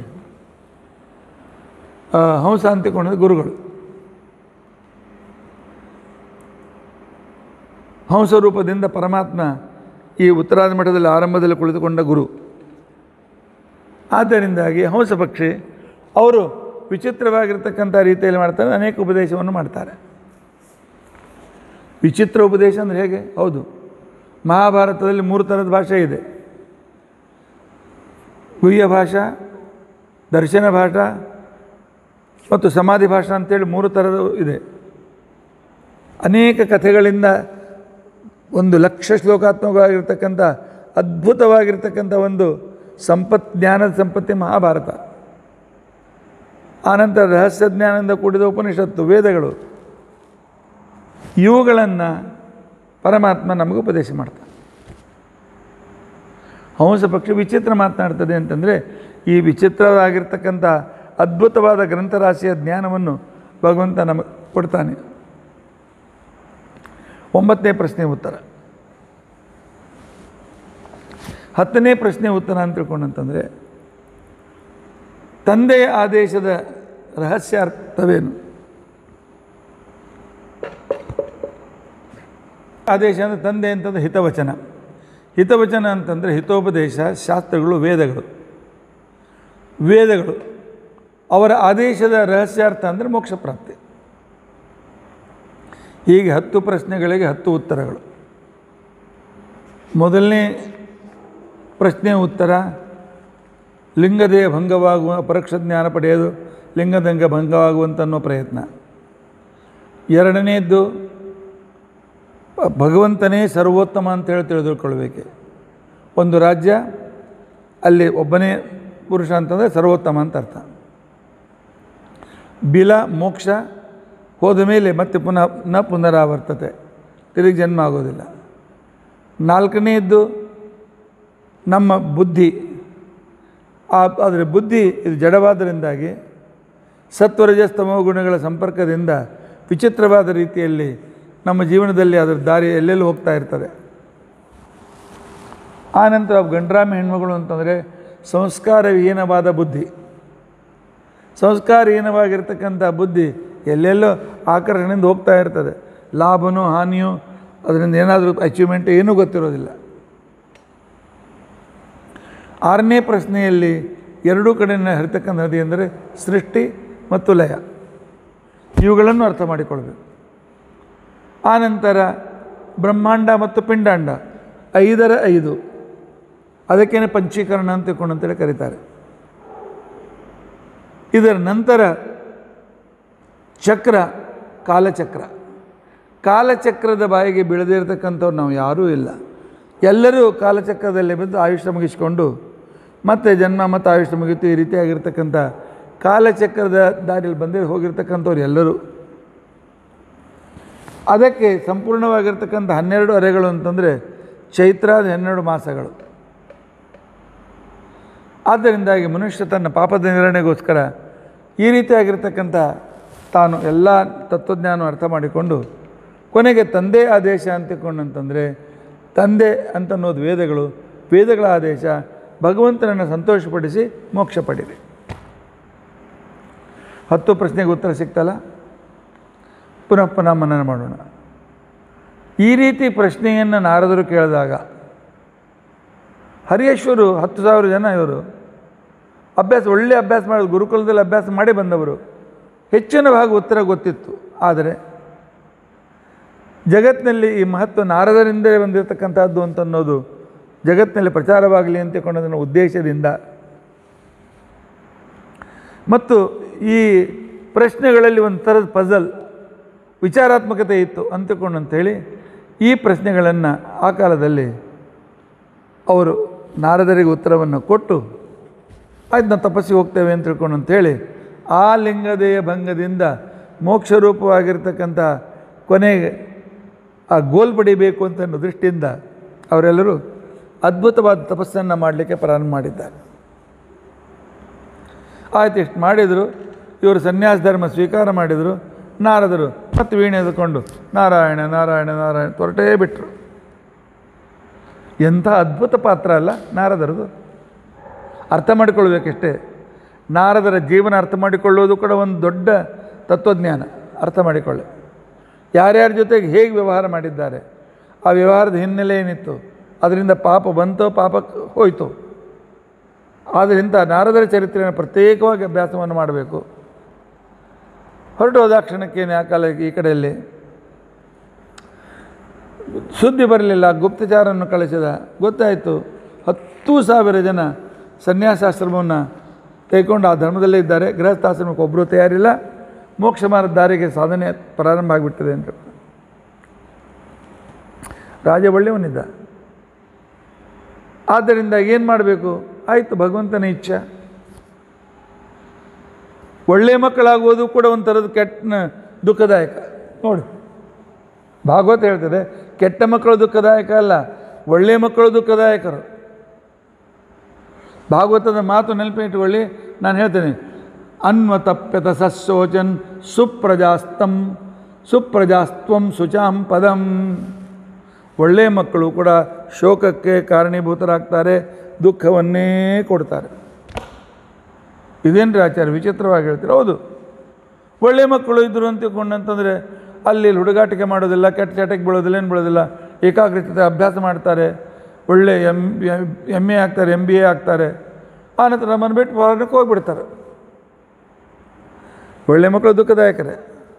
ಹಂಸ ಅಂತ ತಿಳ್ಕೊಂಡ್ರೆ ಗುರುಗಳು. ಹಂಸ ರೂಪದಿಂದ ಪರಮಾತ್ಮ ಈ ಉತ್ತರಾದಿ ಮಠದಲ್ಲಿ ಆರಂಭದಲ್ಲಿ ಕುಳಿತುಕೊಂಡ ಗುರು. ಆದ್ದರಿಂದಾಗಿ ಹಂಸ ಪಕ್ಷಿ ಅವರು ವಿಚಿತ್ರವಾಗಿರ್ತಕ್ಕಂಥ ರೀತಿಯಲ್ಲಿ ಮಾಡ್ತಾರೆ, ಅನೇಕ ಉಪದೇಶವನ್ನು ಮಾಡ್ತಾರೆ. ವಿಚಿತ್ರ ಉಪದೇಶ ಅಂದರೆ ಹೇಗೆ? ಹೌದು, ಮಹಾಭಾರತದಲ್ಲಿ 3 ಥರದ ಭಾಷೆ ಇದೆ. ಗುಹ್ಯ ಭಾಷಾ, ದರ್ಶನ ಭಾಷಾ ಮತ್ತು ಸಮಾಧಿ ಭಾಷಾ ಅಂತೇಳಿ 3 ಥರದ್ದು ಇದೆ. ಅನೇಕ ಕಥೆಗಳಿಂದ 1,00,000 ಶ್ಲೋಕಾತ್ಮಕವಾಗಿರ್ತಕ್ಕಂಥ ಅದ್ಭುತವಾಗಿರ್ತಕ್ಕಂಥ ಒಂದು ಜ್ಞಾನದ ಸಂಪತ್ತಿ ಮಹಾಭಾರತ. ಆನಂತರ ರಹಸ್ಯ ಜ್ಞಾನದಿಂದ ಕೂಡಿದ ಉಪನಿಷತ್ತು, ವೇದಗಳು, ಇವುಗಳನ್ನು ಪರಮಾತ್ಮ ನಮಗೆ ಉಪದೇಶ ಮಾಡ್ತಾನೆ. ಹಂಸ ಪಕ್ಷಿ ವಿಚಿತ್ರ ಮಾತನಾಡ್ತದೆ ಅಂತಂದರೆ ಈ ವಿಚಿತ್ರವಾಗಿರ್ತಕ್ಕಂಥ ಅದ್ಭುತವಾದ ಗ್ರಂಥರಾಶಿಯ ಜ್ಞಾನವನ್ನು ಭಗವಂತ ನಮಗೆ ಕೊಡ್ತಾನೆ. 9ನೇ ಪ್ರಶ್ನೆ ಉತ್ತರ. 10ನೇ ಪ್ರಶ್ನೆ ಉತ್ತರ ಅಂತ ತಿಳ್ಕೊಂಡಂತಂದರೆ ತಂದೆಯ ಆದೇಶದ ರಹಸ್ಯಾರ್ಥವೇನು? ಆದೇಶ ಅಂದರೆ ತಂದೆ ಅಂತಂದರೆ ಹಿತವಚನ. ಹಿತವಚನ ಅಂತಂದರೆ ಹಿತೋಪದೇಶ, ಶಾಸ್ತ್ರಗಳು, ವೇದಗಳು ಅವರ ಆದೇಶದ ರಹಸ್ಯಾರ್ಥ ಅಂದರೆ ಮೋಕ್ಷ ಪ್ರಾಪ್ತಿ. ಹೀಗೆ 10 ಪ್ರಶ್ನೆಗಳಿಗೆ 10 ಉತ್ತರಗಳು. ಮೊದಲನೇ ಪ್ರಶ್ನೆ ಉತ್ತರ ಲಿಂಗದೇಹ ಭಂಗವಾಗುವ ಪರೋಕ್ಷ ಜ್ಞಾನ ಪಡೆಯೋದು, ಲಿಂಗದಂಗ ಭಂಗವಾಗುವಂತ ಅನ್ನೋ ಪ್ರಯತ್ನ. ಎರಡನೇದ್ದು ಭಗವಂತನೇ ಸರ್ವೋತ್ತಮ ಅಂತೇಳಿ ತಿಳಿದುಕೊಳ್ಳಬೇಕು. ಒಂದು ರಾಜ್ಯ ಅಲ್ಲಿ ಒಬ್ಬನೇ ಪುರುಷ ಅಂತಂದರೆ ಸರ್ವೋತ್ತಮ ಅಂತ ಅರ್ಥ. ಬಿಲ ಮೋಕ್ಷ ಹೋದ ಮೇಲೆ ಮತ್ತೆ ಪುನಃ ಪುನರಾವರ್ತತೆ, ತಿರುಗಿ ಜನ್ಮ ಆಗೋದಿಲ್ಲ. 4ನೇದ್ದು ನಮ್ಮ ಬುದ್ಧಿ. ಆದರೆ ಬುದ್ಧಿ ಇದು ಜಡವಾದ್ದರಿಂದಾಗಿ ಸತ್ವರಜಸ್ತಮೋ ಗುಣಗಳ ಸಂಪರ್ಕದಿಂದ ವಿಚಿತ್ರವಾದ ರೀತಿಯಲ್ಲಿ ನಮ್ಮ ಜೀವನದಲ್ಲಿ ಅದರ ದಾರಿ ಎಲ್ಲೆಲ್ಲೂ ಹೋಗ್ತಾ ಇರ್ತದೆ. ಆನಂತರ ಗಂಡ್ರಾಮಿ ಹೆಣ್ಮಗಳು ಅಂತಂದರೆ ಸಂಸ್ಕಾರಹೀನವಾದ ಬುದ್ಧಿ. ಸಂಸ್ಕಾರಹೀನವಾಗಿರ್ತಕ್ಕಂಥ ಬುದ್ಧಿ ಎಲ್ಲೆಲ್ಲೋ ಆಕರ್ಷಣೆಯಿಂದ ಹೋಗ್ತಾ ಇರ್ತದೆ. ಲಾಭನೋ ಹಾನಿಯೋ ಅದರಿಂದ ಏನಾದರೂ ಅಚೀವ್ಮೆಂಟ್ ಏನೂ ಗೊತ್ತಿರೋದಿಲ್ಲ. 6ನೇ ಪ್ರಶ್ನೆಯಲ್ಲಿ ಎರಡೂ ಕಡೆಯಿಂದ ಹರಿತಕ್ಕಂಥ ನದಿ ಅಂದರೆ ಸೃಷ್ಟಿ ಮತ್ತು ಲಯ, ಇವುಗಳನ್ನು ಅರ್ಥ ಮಾಡಿಕೊಳ್ಬೇಕು. ಆನಂತರ ಬ್ರಹ್ಮಾಂಡ ಮತ್ತು ಪಿಂಡಾಂಡ 5ರ 5, ಅದಕ್ಕೇನೆ ಪಂಚೀಕರಣ ಅಂತ ತಿಳ್ಕೊಂಡಂತೇಳಿ ಕರೀತಾರೆ. ಇದರ ನಂತರ ಚಕ್ರ, ಕಾಲಚಕ್ರದ ಬಾಯಿಗೆ ಬೀಳದಿರತಕ್ಕಂಥವ್ರು ನಾವು ಯಾರೂ ಇಲ್ಲ. ಎಲ್ಲರೂ ಕಾಲಚಕ್ರದಲ್ಲಿ ಬಿದ್ದು ಆಯುಷ್ಯ ಮುಗಿಸ್ಕೊಂಡು ಮತ್ತೆ ಜನ್ಮ ಮತ್ತು ಆಯುಷ್ಯ ಮುಗಿತು, ಈ ರೀತಿಯಾಗಿರ್ತಕ್ಕಂಥ ಕಾಲಚಕ್ರದ ದಾರಿಯಲ್ಲಿ ಬಂದು ಹೋಗಿರ್ತಕ್ಕಂಥವ್ರು ಎಲ್ಲರೂ. ಅದಕ್ಕೆ ಸಂಪೂರ್ಣವಾಗಿರ್ತಕ್ಕಂಥ 12 ಅರೆಗಳು ಅಂತಂದರೆ ಚೈತ್ರಾದ 12 ಮಾಸಗಳು. ಆದ್ದರಿಂದಾಗಿ ಮನುಷ್ಯ ತನ್ನ ಪಾಪದ ನಿರ್ವಹಣೆಗೋಸ್ಕರ ಈ ರೀತಿಯಾಗಿರ್ತಕ್ಕಂಥ ತಾನು ಎಲ್ಲ ತತ್ವಜ್ಞಾನ ಅರ್ಥ ಮಾಡಿಕೊಂಡು ಕೊನೆಗೆ ತಂದೆ ಆದೇಶ ಅಂತಕೊಂಡಂತಂದರೆ ತಂದೆ ಅಂತನ್ನೋದು ವೇದಗಳ ಆದೇಶ, ಭಗವಂತನನ್ನು ಸಂತೋಷಪಡಿಸಿ ಮೋಕ್ಷ ಪಡೀರಿ. 10 ಪ್ರಶ್ನೆಗೆ ಉತ್ತರ ಸಿಗ್ತಲ್ಲ, ಪುನಃ ಮನನ ಮಾಡೋಣ. ಈ ರೀತಿ ಪ್ರಶ್ನೆಯನ್ನು ನಾರದರು ಕೇಳಿದಾಗ ಹರಿಯೇಶ್ವರು 10,000 ಜನ ಇವರು ಒಳ್ಳೆ ಅಭ್ಯಾಸ ಮಾಡೋದು, ಗುರುಕುಲದಲ್ಲಿ ಅಭ್ಯಾಸ ಮಾಡಿ ಬಂದವರು, ಹೆಚ್ಚಿನ ಭಾಗ ಉತ್ತರ ಗೊತ್ತಿತ್ತು. ಆದರೆ ಜಗತ್ತಿನಲ್ಲಿ ಈ ಮಹತ್ವ ನಾರದರಿಂದಲೇ ಬಂದಿರತಕ್ಕಂಥದ್ದು ಅಂತನ್ನೋದು ಜಗತ್ತಿನಲ್ಲಿ ಪ್ರಚಾರವಾಗಲಿ ಅಂತಕೊಂಡದನ್ನ ಉದ್ದೇಶದಿಂದ ಮತ್ತು ಈ ಪ್ರಶ್ನೆಗಳಲ್ಲಿ ಒಂದು ಥರದ ಪಜಲ್ ವಿಚಾರಾತ್ಮಕತೆ ಇತ್ತು ಅಂತಕೊಂಡಂಥೇಳಿ ಈ ಪ್ರಶ್ನೆಗಳನ್ನು ಆ ಕಾಲದಲ್ಲಿ ಅವರು ನಾರದರಿಗೆ ಉತ್ತರವನ್ನು ಕೊಟ್ಟು ಆಯ್ತು ನಾವು ತಪಸ್ಸಿಗೆ ಹೋಗ್ತೇವೆ ಅಂತ ತಿಳ್ಕೊಂಡಂಥೇಳಿ ಆ ಲಿಂಗದೇಹ ಭಂಗದಿಂದ ಮೋಕ್ಷ ರೂಪವಾಗಿರ್ತಕ್ಕಂಥ ಕೊನೆಗೆ ಆ ಗೋಲ್ ಪಡಿಬೇಕು ಅಂತ ಅನ್ನೋ ದೃಷ್ಟಿಯಿಂದ ಅವರೆಲ್ಲರೂ ಅದ್ಭುತವಾದ ತಪಸ್ಸನ್ನು ಮಾಡಲಿಕ್ಕೆ ಪ್ರಾರಂಭ ಮಾಡಿದ್ದಾರೆ. ಆಯ್ತು, ಇಷ್ಟು ಮಾಡಿದರು. ಇವರು ಸನ್ಯಾಸ ಧರ್ಮ ಸ್ವೀಕಾರ ಮಾಡಿದರು. ನಾರದರು ಮತ್ತು ವೀಣೆ ಎದುಕೊಂಡು ನಾರಾಯಣ ನಾರಾಯಣ ನಾರಾಯಣ ಹೊರಟೇ ಬಿಟ್ಟರು. ಎಂಥ ಅದ್ಭುತ ಪಾತ್ರ ಅಲ್ಲ ನಾರದರದು. ಅರ್ಥ ಮಾಡಿಕೊಳ್ಬೇಕಷ್ಟೇ. ನಾರದರ ಜೀವನ ಅರ್ಥ ಮಾಡಿಕೊಳ್ಳುವುದು ಕೂಡ ಒಂದು ದೊಡ್ಡ ತತ್ವಜ್ಞಾನ. ಅರ್ಥ ಮಾಡಿಕೊಳ್ಳಿ, ಯಾರ್ಯಾರ ಜೊತೆಗೆ ಹೇಗೆ ವ್ಯವಹಾರ ಮಾಡಿದ್ದಾರೆ, ಆ ವ್ಯವಹಾರದ ಹಿನ್ನೆಲೆ ಏನಿತ್ತು, ಅದರಿಂದ ಪಾಪ ಬಂತೋ ಪಾಪ ಹೋಯಿತು. ಆದ್ದರಿಂದ ನಾರದರ ಚರಿತ್ರೆಯನ್ನು ಪ್ರತ್ಯೇಕವಾಗಿ ಅಭ್ಯಾಸವನ್ನು ಮಾಡಬೇಕು. ಹೊರಟು ಹೋದಾಕ್ಷಣಕ್ಕೇನು ಆ ಕಾಲ ಈ ಕಡೆಯಲ್ಲಿ ಸುದ್ದಿ ಬರಲಿಲ್ಲ. ಗುಪ್ತಚಾರನ್ನು ಕಳಿಸಿದ, ಗೊತ್ತಾಯಿತು 10,000 ಜನ ಸನ್ಯಾಸಾಶ್ರಮವನ್ನು ಕೈಕೊಂಡು ಆ ಧರ್ಮದಲ್ಲೇ ಇದ್ದಾರೆ. ಗೃಹಸ್ಥಾಶ್ರಮಕ್ಕೆ ಒಬ್ಬರು ತಯಾರಿಲ್ಲ. ಮೋಕ್ಷ ಮಾರ್ಗದ ದಾರಿಗೆ ಸಾಧನೆ ಪ್ರಾರಂಭ ಆಗಿಬಿಟ್ಟಿದೆ ಅಂತ. ರಾಜ ಒಳ್ಳೆಯವನಿದ್ದ. ಆದ್ದರಿಂದ ಏನು ಮಾಡಬೇಕು? ಆಯಿತು, ಭಗವಂತನ ಇಚ್ಛೆ. ಒಳ್ಳೆಯ ಮಕ್ಕಳಾಗುವುದು ಕೂಡ ಒಂಥರದ ದುಃಖದಾಯಕ. ನೋಡಿ, ಭಾಗವತ ಹೇಳ್ತದೆ, ಕೆಟ್ಟ ಮಕ್ಕಳು ದುಃಖದಾಯಕ ಅಲ್ಲ, ಒಳ್ಳೆಯ ಮಕ್ಕಳು ದುಃಖದಾಯಕರು. ಭಾಗವತದ ಮಾತು ನೆನಪಿಟ್ಟುಕೊಳ್ಳಿ. ನಾನು ಹೇಳ್ತೇನೆ, ಅನ್ವತಪ್ಯತ ಸಶೋಚನ್ ಸುಪ್ರಜಾಸ್ತ್ವಂ ಶುಚಾಂ ಪದಂ. ಒಳ್ಳೆಯ ಮಕ್ಕಳು ಕೂಡ ಶೋಕಕ್ಕೆ ಕಾರಣೀಭೂತರಾಗ್ತಾರೆ, ದುಃಖವನ್ನೇ ಕೊಡ್ತಾರೆ. ಇದೇನ್ರಿ ಆಚಾರ್ಯ ವಿಚಿತ್ರವಾಗಿ ಹೇಳ್ತೀರ? ಹೌದು, ಒಳ್ಳೆಯ ಮಕ್ಕಳು ಇದ್ದರು ಅಂತ ತಿಳ್ಕೊಂಡಂತಂದರೆ ಅಲ್ಲಿ ಹುಡುಗಾಟಿಕೆ ಮಾಡೋದಿಲ್ಲ, ಕೆಟ್ಟ ಚಟಕ್ಕೆ ಬೀಳೋದಿಲ್ಲ, ಏನು ಬೀಳೋದಿಲ್ಲ, ಏಕಾಗ್ರತೆ ಅಭ್ಯಾಸ ಮಾಡ್ತಾರೆ, ಒಳ್ಳೆ MA ಆಗ್ತಾರೆ, MBA ಆಗ್ತಾರೆ. ಆನಂತರ ನಮ್ಮನ್ನು ಬಿಟ್ಟು ಹೊರಕ್ಕೆ ಹೋಗಿಬಿಡ್ತಾರೆ. ಒಳ್ಳೆಯ ಮಕ್ಕಳು ದುಃಖದಾಯಕರೇ.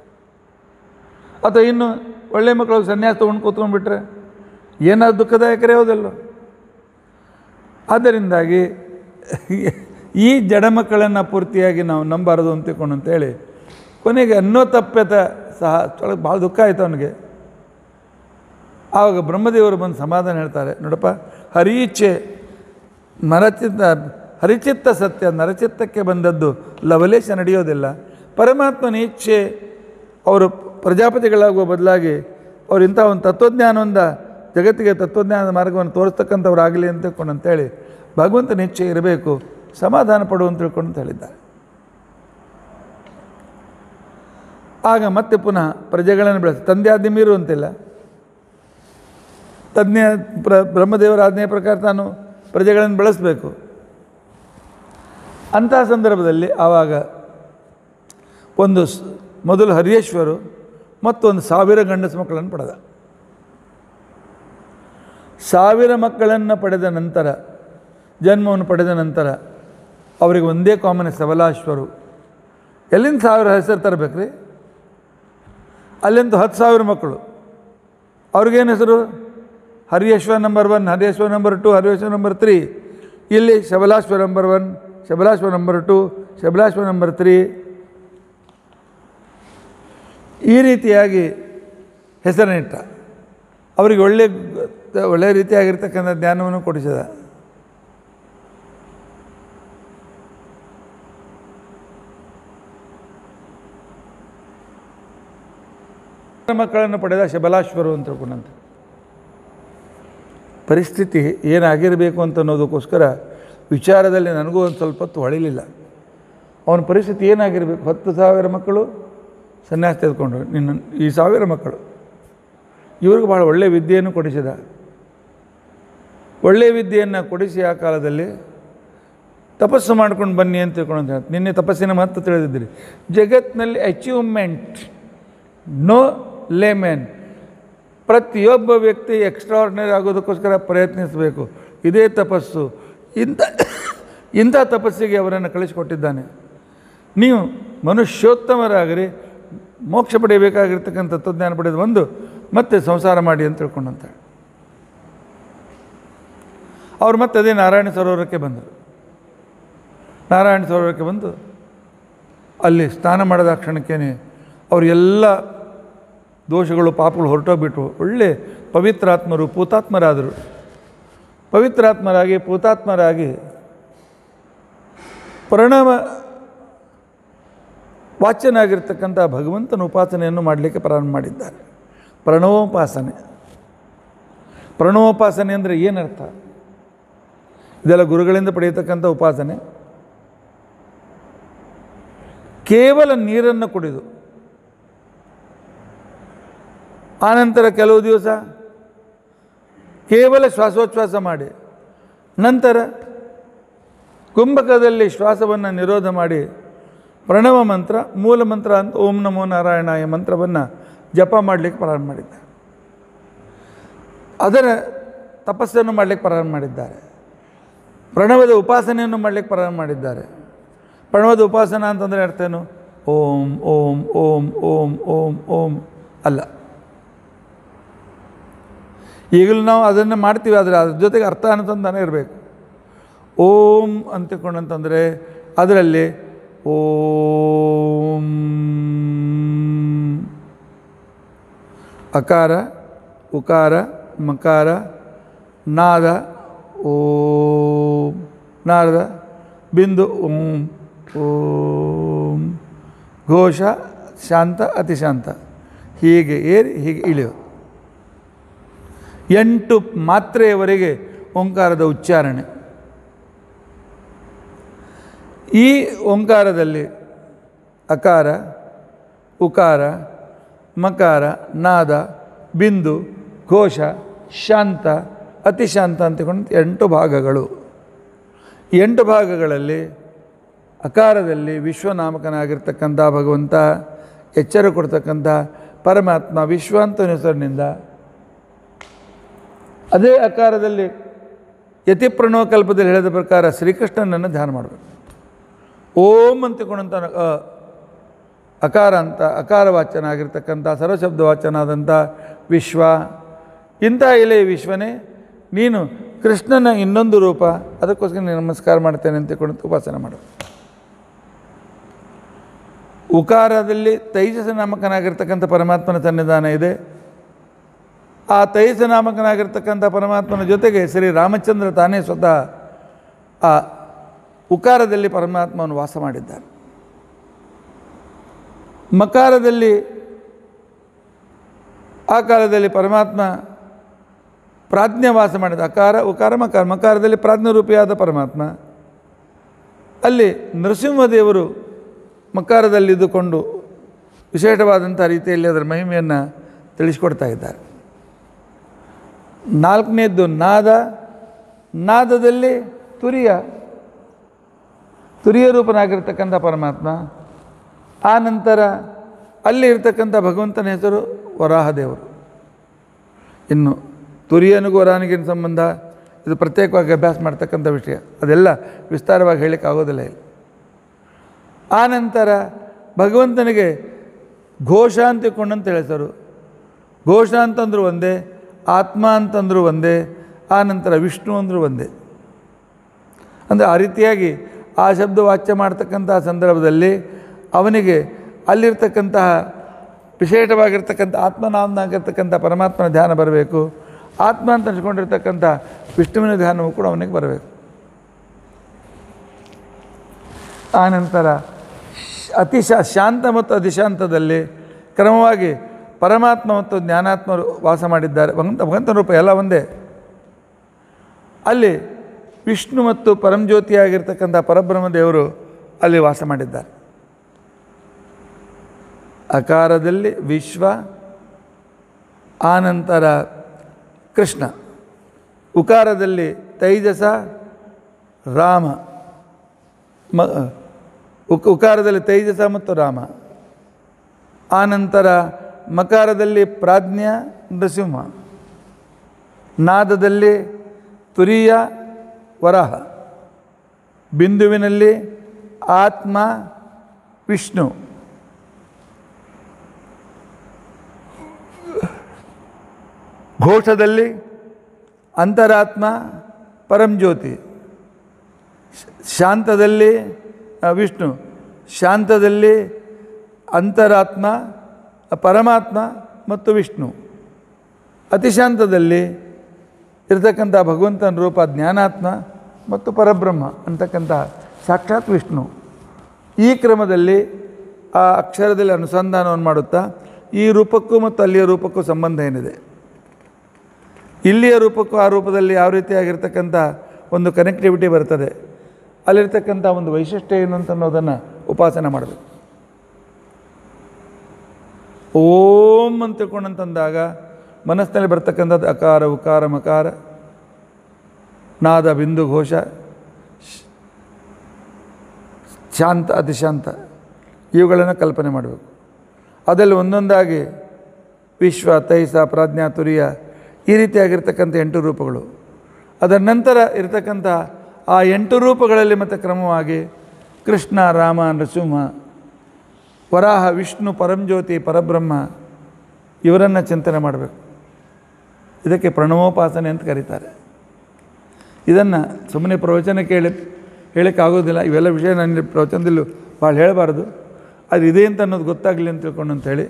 ಅಥವಾ ಇನ್ನು ಒಳ್ಳೆಯ ಮಕ್ಕಳು ಸನ್ಯಾಸ ತೊಗೊಂಡು ಕೂತ್ಕೊಂಡ್ಬಿಟ್ರೆ ಏನಾದ್ರು ದುಃಖದಾಯಕರೇ ಹೌದಲ್ಲ. ಆದ್ದರಿಂದಾಗಿ ಈ ಜಡ ಮಕ್ಕಳನ್ನು ಪೂರ್ತಿಯಾಗಿ ನಾವು ನಂಬಾರದು ಅಂತಿಕೊಂಡು ಅಂತೇಳಿ ಕೊನೆಗೆ ಅನ್ನೋ ತಪ್ಪೆತ ಸಹ ಒಳಗೆ ಭಾಳ ದುಃಖ ಆಯಿತು ಅವನಿಗೆ. ಆವಾಗ ಬ್ರಹ್ಮದೇವರು ಬಂದು ಸಮಾಧಾನ ಹೇಳ್ತಾರೆ, ನೋಡಪ್ಪ, ಹರಿಯಿಚ್ಛೆ ಹರಿಚಿತ್ತ ಸತ್ಯ, ನರಚಿತ್ತಕ್ಕೆ ಬಂದದ್ದು ಲವಲೇಶ ನಡೆಯೋದಿಲ್ಲ. ಪರಮಾತ್ಮನ ಇಚ್ಛೆ ಅವರು ಪ್ರಜಾಪತಿಗಳಾಗುವ ಬದಲಾಗಿ ಅವ್ರು ಇಂಥ ಒಂದು ತತ್ವಜ್ಞಾನದಿಂದ ಜಗತ್ತಿಗೆ ತತ್ವಜ್ಞಾನದ ಮಾರ್ಗವನ್ನು ತೋರಿಸ್ತಕ್ಕಂಥವ್ರು ಆಗಲಿ ಅಂತ ತಿಳ್ಕೊಂಡು ಅಂತೇಳಿ ಭಗವಂತನ ಇಚ್ಛೆ ಇರಬೇಕು, ಸಮಾಧಾನ ಪಡು ಅಂತ ತಿಳ್ಕೊಂಡು ಅಂತ ಹೇಳಿದ್ದಾರೆ. ಆಗ ಮತ್ತೆ ಪುನಃ ಪ್ರಜೆಗಳನ್ನು ಬೆಳೆಸಿ ತಂದೆಯಾದ್ಯ ಮೀರು ಅಂತಿಲ್ಲ. ಬ್ರಹ್ಮದೇವರ ಆಜ್ಞೆಯ ಪ್ರಕಾರ ತಾನು ಪ್ರಜೆಗಳನ್ನು ಬೆಳೆಸಬೇಕು. ಅಂತಹ ಸಂದರ್ಭದಲ್ಲಿ ಆವಾಗ ಮೊದಲು ಹರಿಯೇಶ್ವರು ಮತ್ತೊಂದು 1000 ಗಂಡಸು ಮಕ್ಕಳನ್ನು ಪಡೆದ. 1000 ಮಕ್ಕಳನ್ನು ಪಡೆದ ನಂತರ, ಜನ್ಮವನ್ನು ಪಡೆದ ನಂತರ ಅವರಿಗೆ ಒಂದೇ ಕಾಮನ್, ಸಬಲಾಶ್ವರು. ಎಲ್ಲಿಂದ 1000 ಹೆಸರು ತರಬೇಕ್ರಿ? ಅಲ್ಲಿಂದ 10,000 ಮಕ್ಕಳು. ಅವ್ರಿಗೇನು ಹೆಸರು? ಹರಿಯೇಶ್ವರ ನಂಬರ್ 1, ಹರಿಯೇಶ್ವರ ನಂಬರ್ 2, ಹರಿಯೇಶ್ವರ ನಂಬರ್ 3. ಇಲ್ಲಿ ಶಬಲಾಶ್ವರ ನಂಬರ್ 1, ಶಬಲಾಶ್ವರ ನಂಬರ್ 2, ಶಬಲಾಶ್ವರ ನಂಬರ್ 3. ಈ ರೀತಿಯಾಗಿ ಹೆಸರನ್ನಿಟ್ಟ. ಅವರಿಗೆ ಒಳ್ಳೆಯ ರೀತಿಯಾಗಿರ್ತಕ್ಕಂಥ ಜ್ಞಾನವನ್ನು ಕೊಡಿಸಿದ. ಮಕ್ಕಳನ್ನು ಪಡೆದ ಶಬಲಾಶ್ವರು ಅಂತ ತಿಳ್ಕೊಂಡಂತ. ಪರಿಸ್ಥಿತಿ ಏನಾಗಿರಬೇಕು ಅಂತ ಅನ್ನೋದಕ್ಕೋಸ್ಕರ ವಿಚಾರದಲ್ಲಿ ನನಗೂ ಒಂದು ಸ್ವಲ್ಪ ಹೊತ್ತು ಹೊಳಿಲಿಲ್ಲ. ಅವನ ಪರಿಸ್ಥಿತಿ ಏನಾಗಿರಬೇಕು? 10,000 ಮಕ್ಕಳು ಸನ್ಯಾಸ ತೆಗೆದುಕೊಂಡ್ರು. ಈ 1000 ಮಕ್ಕಳು ಇವ್ರಿಗೆ ಭಾಳ ಒಳ್ಳೆಯ ವಿದ್ಯೆಯನ್ನು ಕೊಡಿಸಿದ. ಒಳ್ಳೆಯ ವಿದ್ಯೆಯನ್ನು ಕೊಡಿಸಿ ಆ ಕಾಲದಲ್ಲಿ ತಪಸ್ಸು ಮಾಡ್ಕೊಂಡು ಬನ್ನಿ ಅಂತ ತಿಳ್ಕೊಂಡು ಹೇಳ್ತಾರೆ. ನಿನ್ನೆ ತಪಸ್ಸಿನ ಮಹತ್ವ ತಿಳಿದಿದ್ದೀರಿ. ಜಗತ್ತಿನಲ್ಲಿ ಅಚೀವ್ಮೆಂಟ್ ನೋ ಲೇಮೆನ್. ಪ್ರತಿಯೊಬ್ಬ ವ್ಯಕ್ತಿ ಎಕ್ಸ್ಟ್ರಾರ್ಡಿನರಿ ಆಗೋದಕ್ಕೋಸ್ಕರ ಪ್ರಯತ್ನಿಸಬೇಕು. ಇದೇ ತಪಸ್ಸು. ಇಂಥ ತಪಸ್ಸಿಗೆ ಅವರನ್ನು ಕಳಿಸಿಕೊಟ್ಟಿದ್ದಾನೆ. ನೀವು ಮನುಷ್ಯೋತ್ತಮರಾಗಿರಿ, ಮೋಕ್ಷ ಪಡೆಯಬೇಕಾಗಿರ್ತಕ್ಕಂಥ ತತ್ವಜ್ಞಾನ ಪಡೆದು ಬಂದು ಮತ್ತೆ ಸಂಸಾರ ಮಾಡಿ ಅಂತ ತಿಳ್ಕೊಂಡಂತ. ಅವ್ರು ಮತ್ತೆ ಅದೇ ನಾರಾಯಣ ಸರೋವರಕ್ಕೆ ಬಂದರು. ನಾರಾಯಣ ಸರೋವರಕ್ಕೆ ಬಂದು ಅಲ್ಲಿ ಸ್ನಾನ ಮಾಡಿದ ಕ್ಷಣಕ್ಕೇನೆ ಅವರೆಲ್ಲ ದೋಷಗಳು ಪಾಪಗಳು ಹೊರಟೋಗ್ಬಿಟ್ಟು ಒಳ್ಳೆ ಪವಿತ್ರಾತ್ಮರು, ಪೂತಾತ್ಮರಾದರು. ಪೂತಾತ್ಮರಾಗಿ ಪ್ರಣವ ವಾಚ್ಯನಾಗಿರ್ತಕ್ಕಂಥ ಭಗವಂತನ ಉಪಾಸನೆಯನ್ನು ಮಾಡಲಿಕ್ಕೆ ಪ್ರಾರಂಭ ಮಾಡಿದ್ದಾರೆ. ಪ್ರಣವೋಪಾಸನೆ ಅಂದರೆ ಏನರ್ಥ? ಇದೆಲ್ಲ ಗುರುಗಳಿಂದ ಪಡೆಯತಕ್ಕಂಥ ಉಪಾಸನೆ. ಕೇವಲ ನೀರನ್ನು ಕುಡಿದು ಆನಂತರ ಕೆಲವು ದಿವಸ ಕೇವಲ ಶ್ವಾಸೋಚ್ಛ್ವಾಸ ಮಾಡಿ, ನಂತರ ಕುಂಭಕದಲ್ಲಿ ಶ್ವಾಸವನ್ನು ನಿರೋಧ ಮಾಡಿ ಪ್ರಣವ ಮಂತ್ರ, ಮೂಲ ಮಂತ್ರ ಅಂತ ಓಂ ನಮೋ ನಾರಾಯಣಾಯ ಮಂತ್ರವನ್ನು ಜಪ ಮಾಡಲಿಕ್ಕೆ ಪ್ರಾರಂಭ ಮಾಡಿದ್ದಾರೆ. ಅದರ ತಪಸ್ಸನ್ನು ಮಾಡಲಿಕ್ಕೆ ಪ್ರಾರಂಭ ಮಾಡಿದ್ದಾರೆ. ಪ್ರಣವದ ಉಪಾಸನೆಯನ್ನು ಮಾಡಲಿಕ್ಕೆ ಪ್ರಾರಂಭ ಮಾಡಿದ್ದಾರೆ. ಪ್ರಣವದ ಉಪಾಸನ ಅಂತಂದರೆ ಅರ್ಥ ಏನು? ಓಂ ಓಂ ಓಂ ಓಂ ಓಂ ಓಂ ಅಲ್ಲ. ಈಗಲೂ ನಾವು ಅದನ್ನು ಮಾಡ್ತೀವಿ, ಆದರೆ ಅದ್ರ ಜೊತೆಗೆ ಅರ್ಥ ಅನುಸಂಧಾನ ಇರಬೇಕು. ಓಂ ಅಂತಿಕೊಂಡಂತಂದರೆ ಅದರಲ್ಲಿ ಓಂ ಅಕಾರ ಉಕಾರ ಮಕಾರ ನಾದ ಓಂ, ನಾದ ಬಿಂದು ಓಂ ಓಂ, ಘೋಷ ಶಾಂತ ಅತಿಶಾಂತ, ಹೀಗೆ ಏರಿ ಹೀಗೆ ಇಳಿಯೋದು. 8 ಮಾತ್ರೆಯವರೆಗೆ ಓಂಕಾರದ ಉಚ್ಚಾರಣೆ. ಈ ಓಂಕಾರದಲ್ಲಿ ಅಕಾರ ಉಕಾರ ಮಕಾರ ನಾದ ಬಿಂದು ಘೋಷ ಶಾಂತ ಅತಿಶಾಂತ ಅಂತಕೊಂಡು 8 ಭಾಗಗಳು. 8 ಭಾಗಗಳಲ್ಲಿ ಅಕಾರದಲ್ಲಿ ವಿಶ್ವನಾಮಕನಾಗಿರ್ತಕ್ಕಂಥ ಭಗವಂತ, ಎಚ್ಚರ ಕೊಡ್ತಕ್ಕಂಥ ಪರಮಾತ್ಮ ವಿಶ್ವ ಅಂತ ಹೆಸರಿನಿಂದ, ಅದೇ ಅಕಾರದಲ್ಲಿ ಯತಿಪ್ರಣವಕಲ್ಪದಲ್ಲಿ ಹೇಳಿದ ಪ್ರಕಾರ ಶ್ರೀಕೃಷ್ಣನನ್ನು ಧ್ಯಾನ ಮಾಡಬೇಕು. ಓಂ ಅಂತಕೊಂಡಂಥ ಅಕಾರ ಅಂತ ಅಕಾರವಾಚನ ಆಗಿರ್ತಕ್ಕಂಥ ಸರ್ವಶಬ್ದವಾಚನಾದಂಥ ವಿಶ್ವ, ಇಂಥ ಎಲೆ ವಿಶ್ವನೇ ನೀನು ಕೃಷ್ಣನ ಇನ್ನೊಂದು ರೂಪ, ಅದಕ್ಕೋಸ್ಕರ ನೀನು ನಮಸ್ಕಾರ ಮಾಡ್ತೇನೆ ಅಂತಕೊಂಡು ಉಪಾಸನೆ ಮಾಡು. ಉಕಾರದಲ್ಲಿ ತೈಜಸ ನಾಮಕನಾಗಿರ್ತಕ್ಕಂಥ ಪರಮಾತ್ಮನ ಸನ್ನಿಧಾನ ಇದೆ. ಆ ತೈಜಸ ನಾಮಕನಾಗಿರ್ತಕ್ಕಂಥ ಪರಮಾತ್ಮನ ಜೊತೆಗೆ ಶ್ರೀ ರಾಮಚಂದ್ರ ತಾನೇ ಸ್ವತಃ ಆ ಉಕಾರದಲ್ಲಿ ಪರಮಾತ್ಮವನ್ನು ವಾಸ ಮಾಡಿದ್ದಾನೆ. ಮಕಾರದಲ್ಲಿ ಆ ಕಾಲದಲ್ಲಿ ಪರಮಾತ್ಮ ಪ್ರಾಜ್ಞೆ ವಾಸ ಮಾಡಿದ. ಅಕಾರ ಉಕಾರ ಮಕಾರ, ಮಕಾರದಲ್ಲಿ ಪ್ರಾಜ್ಞರೂಪಿಯಾದ ಪರಮಾತ್ಮ. ಅಲ್ಲಿ ನರಸಿಂಹದೇವರು ಮಕಾರದಲ್ಲಿದ್ದುಕೊಂಡು ವಿಶೇಷವಾದಂಥ ರೀತಿಯಲ್ಲಿ ಅದರ ಮಹಿಮೆಯನ್ನು ತಿಳಿಸ್ಕೊಡ್ತಾ ಇದ್ದಾರೆ. 4ನೇದ್ದು ನಾದ. ನಾದದಲ್ಲಿ ತುರಿಯ ರೂಪನಾಗಿರ್ತಕ್ಕಂಥ ಪರಮಾತ್ಮ. ಆ ನಂತರ ಅಲ್ಲಿ ಇರ್ತಕ್ಕಂಥ ಭಗವಂತನ ಹೆಸರು ವರಾಹದೇವರು. ಇನ್ನು ತುರಿಯನಿಗೂ ವರಾಹನಿಗಿನ ಸಂಬಂಧ ಇದು ಪ್ರತ್ಯೇಕವಾಗಿ ಅಭ್ಯಾಸ ಮಾಡ್ತಕ್ಕಂಥ ವಿಷಯ, ಅದೆಲ್ಲ ವಿಸ್ತಾರವಾಗಿ ಹೇಳಲಿಕ್ಕೆ ಆಗೋದಿಲ್ಲ ಇಲ್ಲಿ. ಆ ನಂತರ ಭಗವಂತನಿಗೆ ಘೋಷ ಅಂತಿಕೊಂಡಂತ ಹೆಸರು. ಘೋಷ ಅಂತಂದರೂ ಒಂದೇ, ಆತ್ಮ ಅಂತಂದರೂ ಒಂದೇ, ಆ ನಂತರ ವಿಷ್ಣು ಅಂದರೂ ಒಂದೇ. ಅಂದರೆ ಆ ರೀತಿಯಾಗಿ ಆ ಶಬ್ದ ವಾಚ್ಯ ಮಾಡ್ತಕ್ಕಂತಹ ಸಂದರ್ಭದಲ್ಲಿ ಅವನಿಗೆ ಅಲ್ಲಿರ್ತಕ್ಕಂತಹ ವಿಶೇಷವಾಗಿರ್ತಕ್ಕಂಥ ಆತ್ಮನಾಮನಾಗಿರ್ತಕ್ಕಂಥ ಪರಮಾತ್ಮನ ಧ್ಯಾನ ಬರಬೇಕು. ಆತ್ಮ ಅಂತ ಅನ್ಸ್ಕೊಂಡಿರ್ತಕ್ಕಂಥ ವಿಷ್ಣುವಿನ ಧ್ಯಾನವೂ ಕೂಡ ಅವನಿಗೆ ಬರಬೇಕು. ಆನಂತರ ಶಾಂತ ಮತ್ತು ಅತಿಶಾಂತದಲ್ಲಿ ಕ್ರಮವಾಗಿ ಪರಮಾತ್ಮ ಮತ್ತು ಜ್ಞಾನಾತ್ಮರು ವಾಸ ಮಾಡಿದ್ದಾರೆ. ಭಗವಂತನ ರೂಪ ಎಲ್ಲ ಒಂದೇ. ಅಲ್ಲಿ ವಿಷ್ಣು ಮತ್ತು ಪರಂಜ್ಯೋತಿಯಾಗಿರ್ತಕ್ಕಂಥ ಪರಬ್ರಹ್ಮದೇವರು ಅಲ್ಲಿ ವಾಸ ಮಾಡಿದ್ದಾರೆ. ಅಕಾರದಲ್ಲಿ ವಿಶ್ವ, ಆನಂತರ ಕೃಷ್ಣ. ಉಕಾರದಲ್ಲಿ ತೈಜಸ ರಾಮ, ಉಕಾರದಲ್ಲಿ ತೈಜಸ ಮತ್ತು ರಾಮ. ಆನಂತರ ಮಕಾರದಲ್ಲಿ ಪ್ರಾಜ್ಞ ನೃಸಿಂಹ. ನಾದದಲ್ಲಿ ತುರಿಯ ವರಾಹ. ಬಿಂದುವಿನಲ್ಲಿ ಆತ್ಮ ವಿಷ್ಣು. ಘೋಷದಲ್ಲಿ ಅಂತರಾತ್ಮ ಪರಂಜ್ಯೋತಿ. ಶಾಂತದಲ್ಲಿ ವಿಷ್ಣು. ಶಾಂತದಲ್ಲಿ ಅಂತರಾತ್ಮ ಪರಮಾತ್ಮ ಮತ್ತು ವಿಷ್ಣು. ಅತಿಶಾಂತದಲ್ಲಿ ಇರತಕ್ಕಂಥ ಭಗವಂತನ ರೂಪ ಜ್ಞಾನಾತ್ಮ ಮತ್ತು ಪರಬ್ರಹ್ಮ ಅಂತಕ್ಕಂಥ ಸಾಕ್ಷಾತ್ ವಿಷ್ಣು. ಈ ಕ್ರಮದಲ್ಲಿ ಆ ಅಕ್ಷರದಲ್ಲಿ ಅನುಸಂಧಾನವನ್ನು ಮಾಡುತ್ತಾ ಈ ರೂಪಕ್ಕೂ ಮತ್ತು ಅಲ್ಲಿಯ ರೂಪಕ್ಕೂ ಸಂಬಂಧ ಏನಿದೆ, ಇಲ್ಲಿಯ ರೂಪಕ್ಕೂ ಆ ರೂಪದಲ್ಲಿ ಯಾವ ರೀತಿಯಾಗಿರ್ತಕ್ಕಂಥ ಒಂದು ಕನೆಕ್ಟಿವಿಟಿ ಬರ್ತದೆ, ಅಲ್ಲಿರ್ತಕ್ಕಂಥ ಒಂದು ವೈಶಿಷ್ಟ್ಯ ಏನು ಅಂತ ಅನ್ನೋದನ್ನು ಉಪಾಸನೆ ಮಾಡಬೇಕು. ಓಂ ಅಂತ ತಿಳ್ಕೊಂಡಂತಂದಾಗ ಮನಸ್ಸಿನಲ್ಲಿ ಬರ್ತಕ್ಕಂಥದ್ದು ಅಕಾರ ಉಕಾರ ಮಕಾರ ನಾದ ಬಿಂದು ಘೋಷ ಶಾಂತ ಅತಿಶಾಂತ ಇವುಗಳನ್ನು ಕಲ್ಪನೆ ಮಾಡಬೇಕು. ಅದರಲ್ಲಿ ಒಂದೊಂದಾಗಿ ವಿಶ್ವ ತೈಸ ಪ್ರಾಜ್ಞಾ ತುರಿಯ ಈ ರೀತಿಯಾಗಿರ್ತಕ್ಕಂಥ 8 ರೂಪಗಳು. ಅದರ ನಂತರ ಇರತಕ್ಕಂಥ ಆ 8 ರೂಪಗಳಲ್ಲಿ ಮತ್ತು ಕ್ರಮವಾಗಿ ಕೃಷ್ಣ ರಾಮ ನರಸಿಂಹ ವರಾಹ ವಿಷ್ಣು ಪರಂಜ್ಯೋತಿ ಪರಬ್ರಹ್ಮ ಇವರನ್ನು ಚಿಂತನೆ ಮಾಡಬೇಕು. ಇದಕ್ಕೆ ಪ್ರಣವೋಪಾಸನೆ ಅಂತ ಕರೀತಾರೆ. ಇದನ್ನು ಸುಮ್ಮನೆ ಪ್ರವಚನ ಹೇಳೋಕ್ಕಾಗೋದಿಲ್ಲ. ಇವೆಲ್ಲ ವಿಷಯ ನನ್ನ ಪ್ರವಚನದಲ್ಲೂ ಭಾಳ ಹೇಳಬಾರ್ದು. ಅದು ಇದೆ ಅಂತ ಅನ್ನೋದು ಗೊತ್ತಾಗಲಿ ಅಂತ ತಿಳ್ಕೊಂಡು ಅಂತೇಳಿ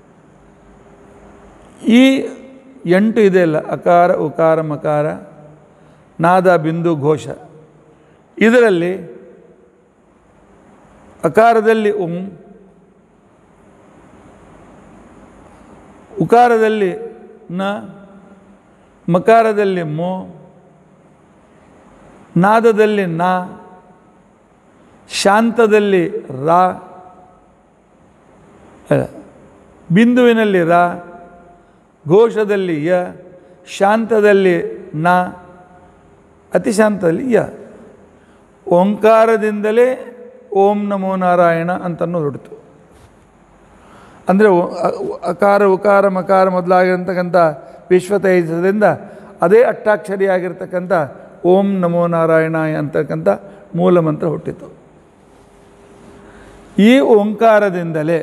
ಈ 8 ಇದೆಯಲ್ಲ, ಅಕಾರ ಉಕಾರ ಮಕಾರ ನಾದ ಬಿಂದು ಘೋಷ, ಇದರಲ್ಲಿ ಅಕಾರದಲ್ಲಿ ಉಂ, ಉಕಾರದಲ್ಲಿ ನ, ಮಕಾರದಲ್ಲಿ ಮೋ, ನಾದದಲ್ಲಿ ನಾ, ಶಾಂತದಲ್ಲಿ ರಾ, ಬಿಂದುವಿನಲ್ಲಿ ರಾ, ಘೋಷದಲ್ಲಿ ಯ, ಶಾಂತದಲ್ಲಿ ನ, ಅತಿಶಾಂತದಲ್ಲಿ ಯ. ಓಂಕಾರದಿಂದಲೇ ಓಂ ನಮೋ ನಾರಾಯಣ ಅಂತನೂ ಹೊರಟಿತು. ಅಂದರೆ ಅಕಾರ ಉಕಾರ ಮಕಾರ ಮೊದಲಾಗಿರ್ತಕ್ಕಂಥ ವಿಶ್ವತೈಜದಿಂದ ಅದೇ ಅಷ್ಟಾಕ್ಷರಿಯಾಗಿರ್ತಕ್ಕಂಥ ಓಂ ನಮೋ ನಾರಾಯಣ ಅಂತಕ್ಕಂಥ ಮೂಲ ಮಂತ್ರ ಹುಟ್ಟಿತು. ಈ ಓಂಕಾರದಿಂದಲೇ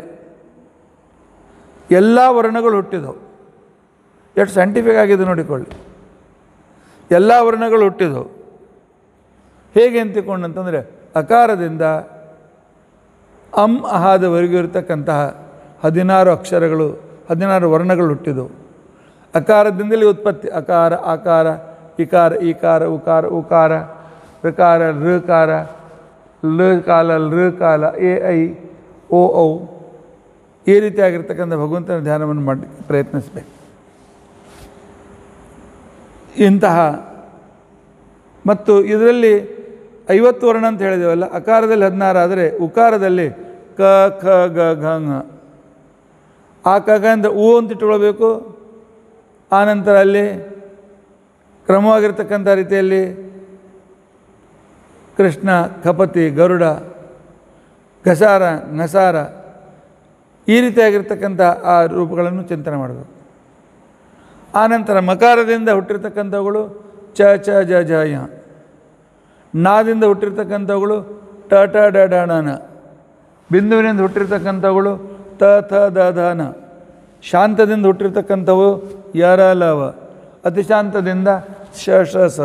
ಎಲ್ಲ ವರ್ಣಗಳು ಹುಟ್ಟಿದವು. ಎಷ್ಟು ಸೈಂಟಿಫಿಕ್ ಆಗಿದೆ ನೋಡಿಕೊಳ್ಳಿ. ಎಲ್ಲ ವರ್ಣಗಳು ಹುಟ್ಟಿದವು. ಹೇಗೆ ಅಂತಿಕೊಂಡಂತಂದರೆ ಅಕಾರದಿಂದ ಅಹಾದವರೆಗೂ ಇರತಕ್ಕಂತಹ 16 ಅಕ್ಷರಗಳು 16 ವರ್ಣಗಳು ಹುಟ್ಟಿದವು. ಅಕಾರದಿಂದಲೇ ಉತ್ಪತ್ತಿ. ಅಕಾರ ಆಕಾರ ಇಕಾರ ಈಕಾರ ಉಕಾರ ಉಕಾರ ಋಕಾರ ಋಕಾರ ಲ ಕಾಲ ಲೃ ಕಾಲ ಎ ಐ ಓ ಔ ಈ ರೀತಿಯಾಗಿರ್ತಕ್ಕಂಥ ಭಗವಂತನ ಧ್ಯಾನವನ್ನು ಮಾಡಿ ಪ್ರಯತ್ನಿಸಬೇಕು. ಇಂತಹ ಮತ್ತು ಇದರಲ್ಲಿ 50 ವರ್ಣ ಅಂತ ಹೇಳಿದೇವಲ್ಲ, ಅಕಾರದಲ್ಲಿ 16 ಆದರೆ ಉಕಾರದಲ್ಲಿ ಕ ಖ ಗ ಘ ಂಗ. ಆ ಕಗ ಅಂದರೆ ಊ ಅಂತ ಇಟ್ಕೊಳ್ಬೇಕು. ಆನಂತರ ಅಲ್ಲಿ ಕ್ರಮವಾಗಿರ್ತಕ್ಕಂಥ ರೀತಿಯಲ್ಲಿ ಕೃಷ್ಣ, ಕಪತಿ, ಗರುಡ, ಗಸಾರ, ನಸಾರ ಈ ರೀತಿಯಾಗಿರ್ತಕ್ಕಂಥ ಆ ರೂಪಗಳನ್ನು ಚಿಂತನೆ ಮಾಡಬೇಕು. ಆನಂತರ ಮಕಾರದಿಂದ ಹುಟ್ಟಿರ್ತಕ್ಕಂಥವುಗಳು ಚ ಚ ಜ ಜ ಯ. ನಾದಿಂದ ಹುಟ್ಟಿರ್ತಕ್ಕಂಥವುಗಳು ಟ ಟ ಡ ಡ ಣ ನ. ಬಿಂದುವಿನಿಂದ ಹುಟ್ಟಿರ್ತಕ್ಕಂಥವುಗಳು ತ ಥ ದ ಧ ನ. ಶಾಂತದಿಂದ ಹುಟ್ಟಿರ್ತಕ್ಕಂಥವು ಯರ ಲವ. ಅತಿಶಾಂತದಿಂದ ಶ ಶ ಸ.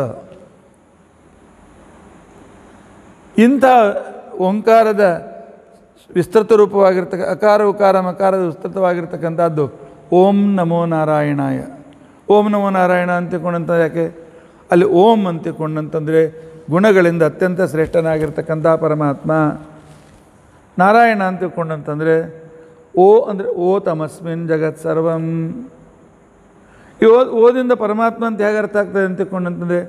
ಇಂಥ ಓಂಕಾರದ ವಿಸ್ತೃತ ರೂಪವಾಗಿರ್ತಕ್ಕ ಅಕಾರ ಉಕಾರ ಮಕಾರದ ವಿಸ್ತೃತವಾಗಿರ್ತಕ್ಕಂಥದ್ದು ಓಂ ನಮೋ ನಾರಾಯಣಾಯ. ಓಂ ನಮೋ ನಾರಾಯಣ ಅಂತಿಕೊಂಡಂತ ಯಾಕೆ ಅಲ್ಲಿ ಓಂ ಅಂತಿಕೊಂಡಂತಂದರೆ ಗುಣಗಳಿಂದ ಅತ್ಯಂತ ಶ್ರೇಷ್ಠನಾಗಿರ್ತಕ್ಕಂಥ ಪರಮಾತ್ಮ. ನಾರಾಯಣ ಅಂತಿಕೊಂಡಂತಂದರೆ ಓ ಅಂದರೆ ಓ ತಮಸ್ಮಿನ್ ಜಗತ್ ಸರ್ವಂ. ಈ ಓದಿಂದ ಪರಮಾತ್ಮ ಅಂತ ಹೇಗೆ ಅರ್ಥ ಆಗ್ತದೆ ಅಂತಿಕೊಂಡಂತಂದರೆ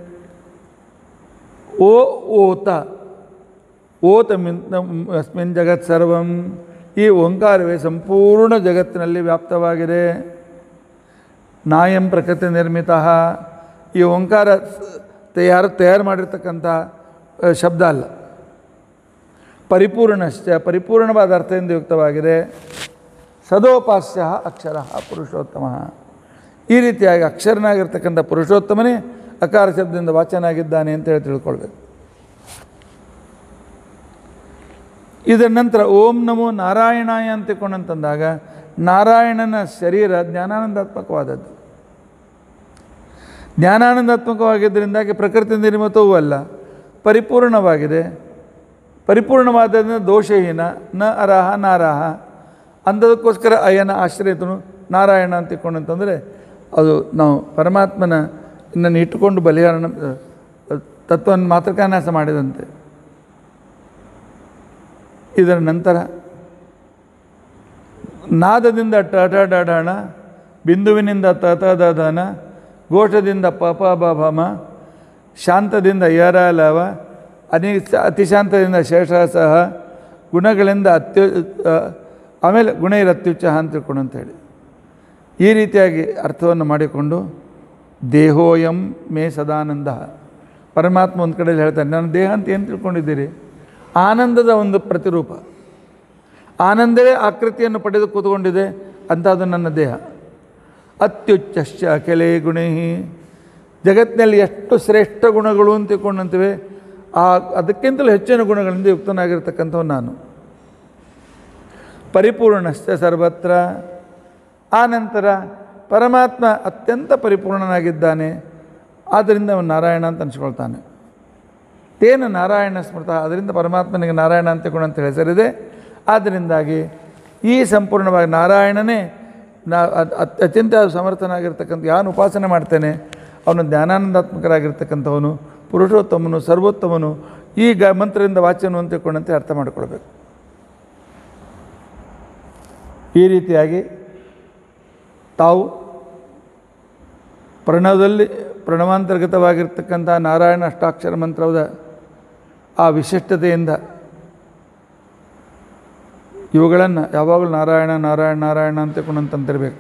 ಓ ಓತ ಓ ಅಸ್ಮಿನ್ ಜಗತ್ ಸರ್ವಂ. ಈ ಓಂಕಾರವೇ ಸಂಪೂರ್ಣ ಜಗತ್ತಿನಲ್ಲಿ ವ್ಯಾಪ್ತವಾಗಿದೆ. ನಾಯಂ ಪ್ರಕೃತಿ ನಿರ್ಮಿತ. ಈ ಓಂಕಾರ ತಯಾರು ಮಾಡಿರ್ತಕ್ಕಂಥ ಶಬ್ದ ಅಲ್ಲ, ಪರಿಪೂರ್ಣಶ್ಚ ಪರಿಪೂರ್ಣವಾದ ಅರ್ಥದಿಂದ ಯುಕ್ತವಾಗಿದೆ. ಸದೋಪಾಸ್ಯ ಅಕ್ಷರ ಪುರುಷೋತ್ತಮ. ಈ ರೀತಿಯಾಗಿ ಅಕ್ಷರನಾಗಿರ್ತಕ್ಕಂಥ ಪುರುಷೋತ್ತಮನೇ ಅಕಾರ ಶಬ್ದದಿಂದ ವಾಚನಾಗಿದ್ದಾನೆ ಅಂತೇಳಿ ತಿಳ್ಕೊಳ್ಬೇಕು. ಇದರ ನಂತರ ಓಂ ನಮೋ ನಾರಾಯಣಾಯ ಅಂತಿಕೊಂಡಂತಂದಾಗ ನಾರಾಯಣನ ಶರೀರ ಜ್ಞಾನಾನಂದಾತ್ಮಕವಾದದ್ದು. ಜ್ಞಾನಾನಂದಾತ್ಮಕವಾಗಿದ್ದರಿಂದಾಗಿ ಪ್ರಕೃತಿ ನಿರ್ಮಿತವೂ ಅಲ್ಲ, ಪರಿಪೂರ್ಣವಾಗಿದೆ. ಪರಿಪೂರ್ಣವಾದದಿಂದ ದೋಷಹೀನ, ನ ಅರಾಹ ನಾರಾಹ. ಅಂಥದಕ್ಕೋಸ್ಕರ ಅಯನ ಆಶ್ರಯಿತನು ನಾರಾಯಣ ಅಂತಿಕೊಂಡಂತಂದರೆ ಅದು ನಾವು ಪರಮಾತ್ಮನ ಇನ್ನನ್ನು ಇಟ್ಟುಕೊಂಡು ಬಲಿಹಾರಣ ತತ್ವವನ್ನು ಮಾತೃಕಾನ್ಯಾಸ ಮಾಡಿದಂತೆ. ಇದರ ನಂತರ ನಾದದಿಂದ ಟ ಟ ಡ ಢ ಣ, ಬಿಂದುವಿನಿಂದ ತ ತ ದ ಧ ನ, ಘೋಷದಿಂದ ಪ ಪ ಬ ಭ ಮ, ಶಾಂತದಿಂದ ಯರ ಲವ, ಅತಿಶಾಂತದಿಂದ ಶೇಷ ಸಹ, ಗುಣಗಳಿಂದ ಆಮೇಲೆ ಗುಣೈರತ್ಯುಚ್ಚ ಅಂತ ತಿಳ್ಕೊಂಡು ಅಂತೇಳಿ ಈ ರೀತಿಯಾಗಿ ಅರ್ಥವನ್ನು ಮಾಡಿಕೊಂಡು ದೇಹೋಯಂ ಮೇ ಸದಾನಂದ. ಪರಮಾತ್ಮ ಒಂದು ಕಡೆಯಲ್ಲಿ ಹೇಳ್ತಾನೆ, ನನ್ನ ದೇಹ ಅಂತ ಏನು ತಿಳ್ಕೊಂಡಿದ್ದೀರಿ? ಆನಂದದ ಒಂದು ಪ್ರತಿರೂಪ. ಆನಂದವೇ ಆಕೃತಿಯನ್ನು ಪಡೆದು ಕೂತ್ಕೊಂಡಿದೆ ಅಂಥದ್ದು ನನ್ನ ದೇಹ. ಅತ್ಯುಚ್ಚಶ್ಚ ಅಖಿಲೇ ಗುಣೈ. ಜಗತ್ತಿನಲ್ಲಿ ಎಷ್ಟು ಶ್ರೇಷ್ಠ ಗುಣಗಳು ಅಂತ ತಿಳ್ಕೊಂಡಂತಿವೆ, ಅದಕ್ಕಿಂತಲೂ ಹೆಚ್ಚಿನ ಗುಣಗಳಿಂದ ಯುಕ್ತನಾಗಿರ್ತಕ್ಕಂಥವು ನಾನು. ಪರಿಪೂರ್ಣಶ್ಚ ಸರ್ವತ್ರ. ಆನಂತರ ಪರಮಾತ್ಮ ಅತ್ಯಂತ ಪರಿಪೂರ್ಣನಾಗಿದ್ದಾನೆ, ಆದ್ದರಿಂದ ಅವನು ನಾರಾಯಣ ಅಂತ ಅನಿಸ್ಕೊಳ್ತಾನೆ. ತೇನ ನಾರಾಯಣ ಸ್ಮೃತ. ಅದರಿಂದ ಪರಮಾತ್ಮನಿಗೆ ನಾರಾಯಣ ಅಂತ ಹೆಸರಿದೆ. ಆದ್ದರಿಂದಾಗಿ ಈ ಸಂಪೂರ್ಣವಾಗಿ ನಾರಾಯಣನೇ ಅತ್ಯಂತ ಸಮರ್ಥನಾಗಿರ್ತಕ್ಕಂಥ ಯಾನು ಉಪಾಸನೆ ಮಾಡ್ತೇನೆ ಅವನು ಜ್ಞಾನಾನಂದಾತ್ಮಕರಾಗಿರ್ತಕ್ಕಂಥವನು, ಪುರುಷೋತ್ತಮನು, ಸರ್ವೋತ್ತಮನು, ಈ ಮಂತ್ರದಿಂದ ವಾಚ್ಯನು ಅಂತ ತಿಳ್ಕೊಂಡಂತೆ ಅರ್ಥ ಮಾಡಿಕೊಳ್ಬೇಕು. ಈ ರೀತಿಯಾಗಿ ತಾವು ಪ್ರಣವದಲ್ಲಿ ಪ್ರಣವಾಂತರ್ಗತವಾಗಿರ್ತಕ್ಕಂಥ ನಾರಾಯಣ ಅಷ್ಟಾಕ್ಷರ ಮಂತ್ರದ ಆ ವಿಶಿಷ್ಟತೆಯಿಂದ ಇವುಗಳನ್ನು ಯಾವಾಗಲೂ ನಾರಾಯಣ ನಾರಾಯಣ ನಾರಾಯಣ ಅಂತ ತಿಳ್ಕೊಂಡಂತಿರಬೇಕು.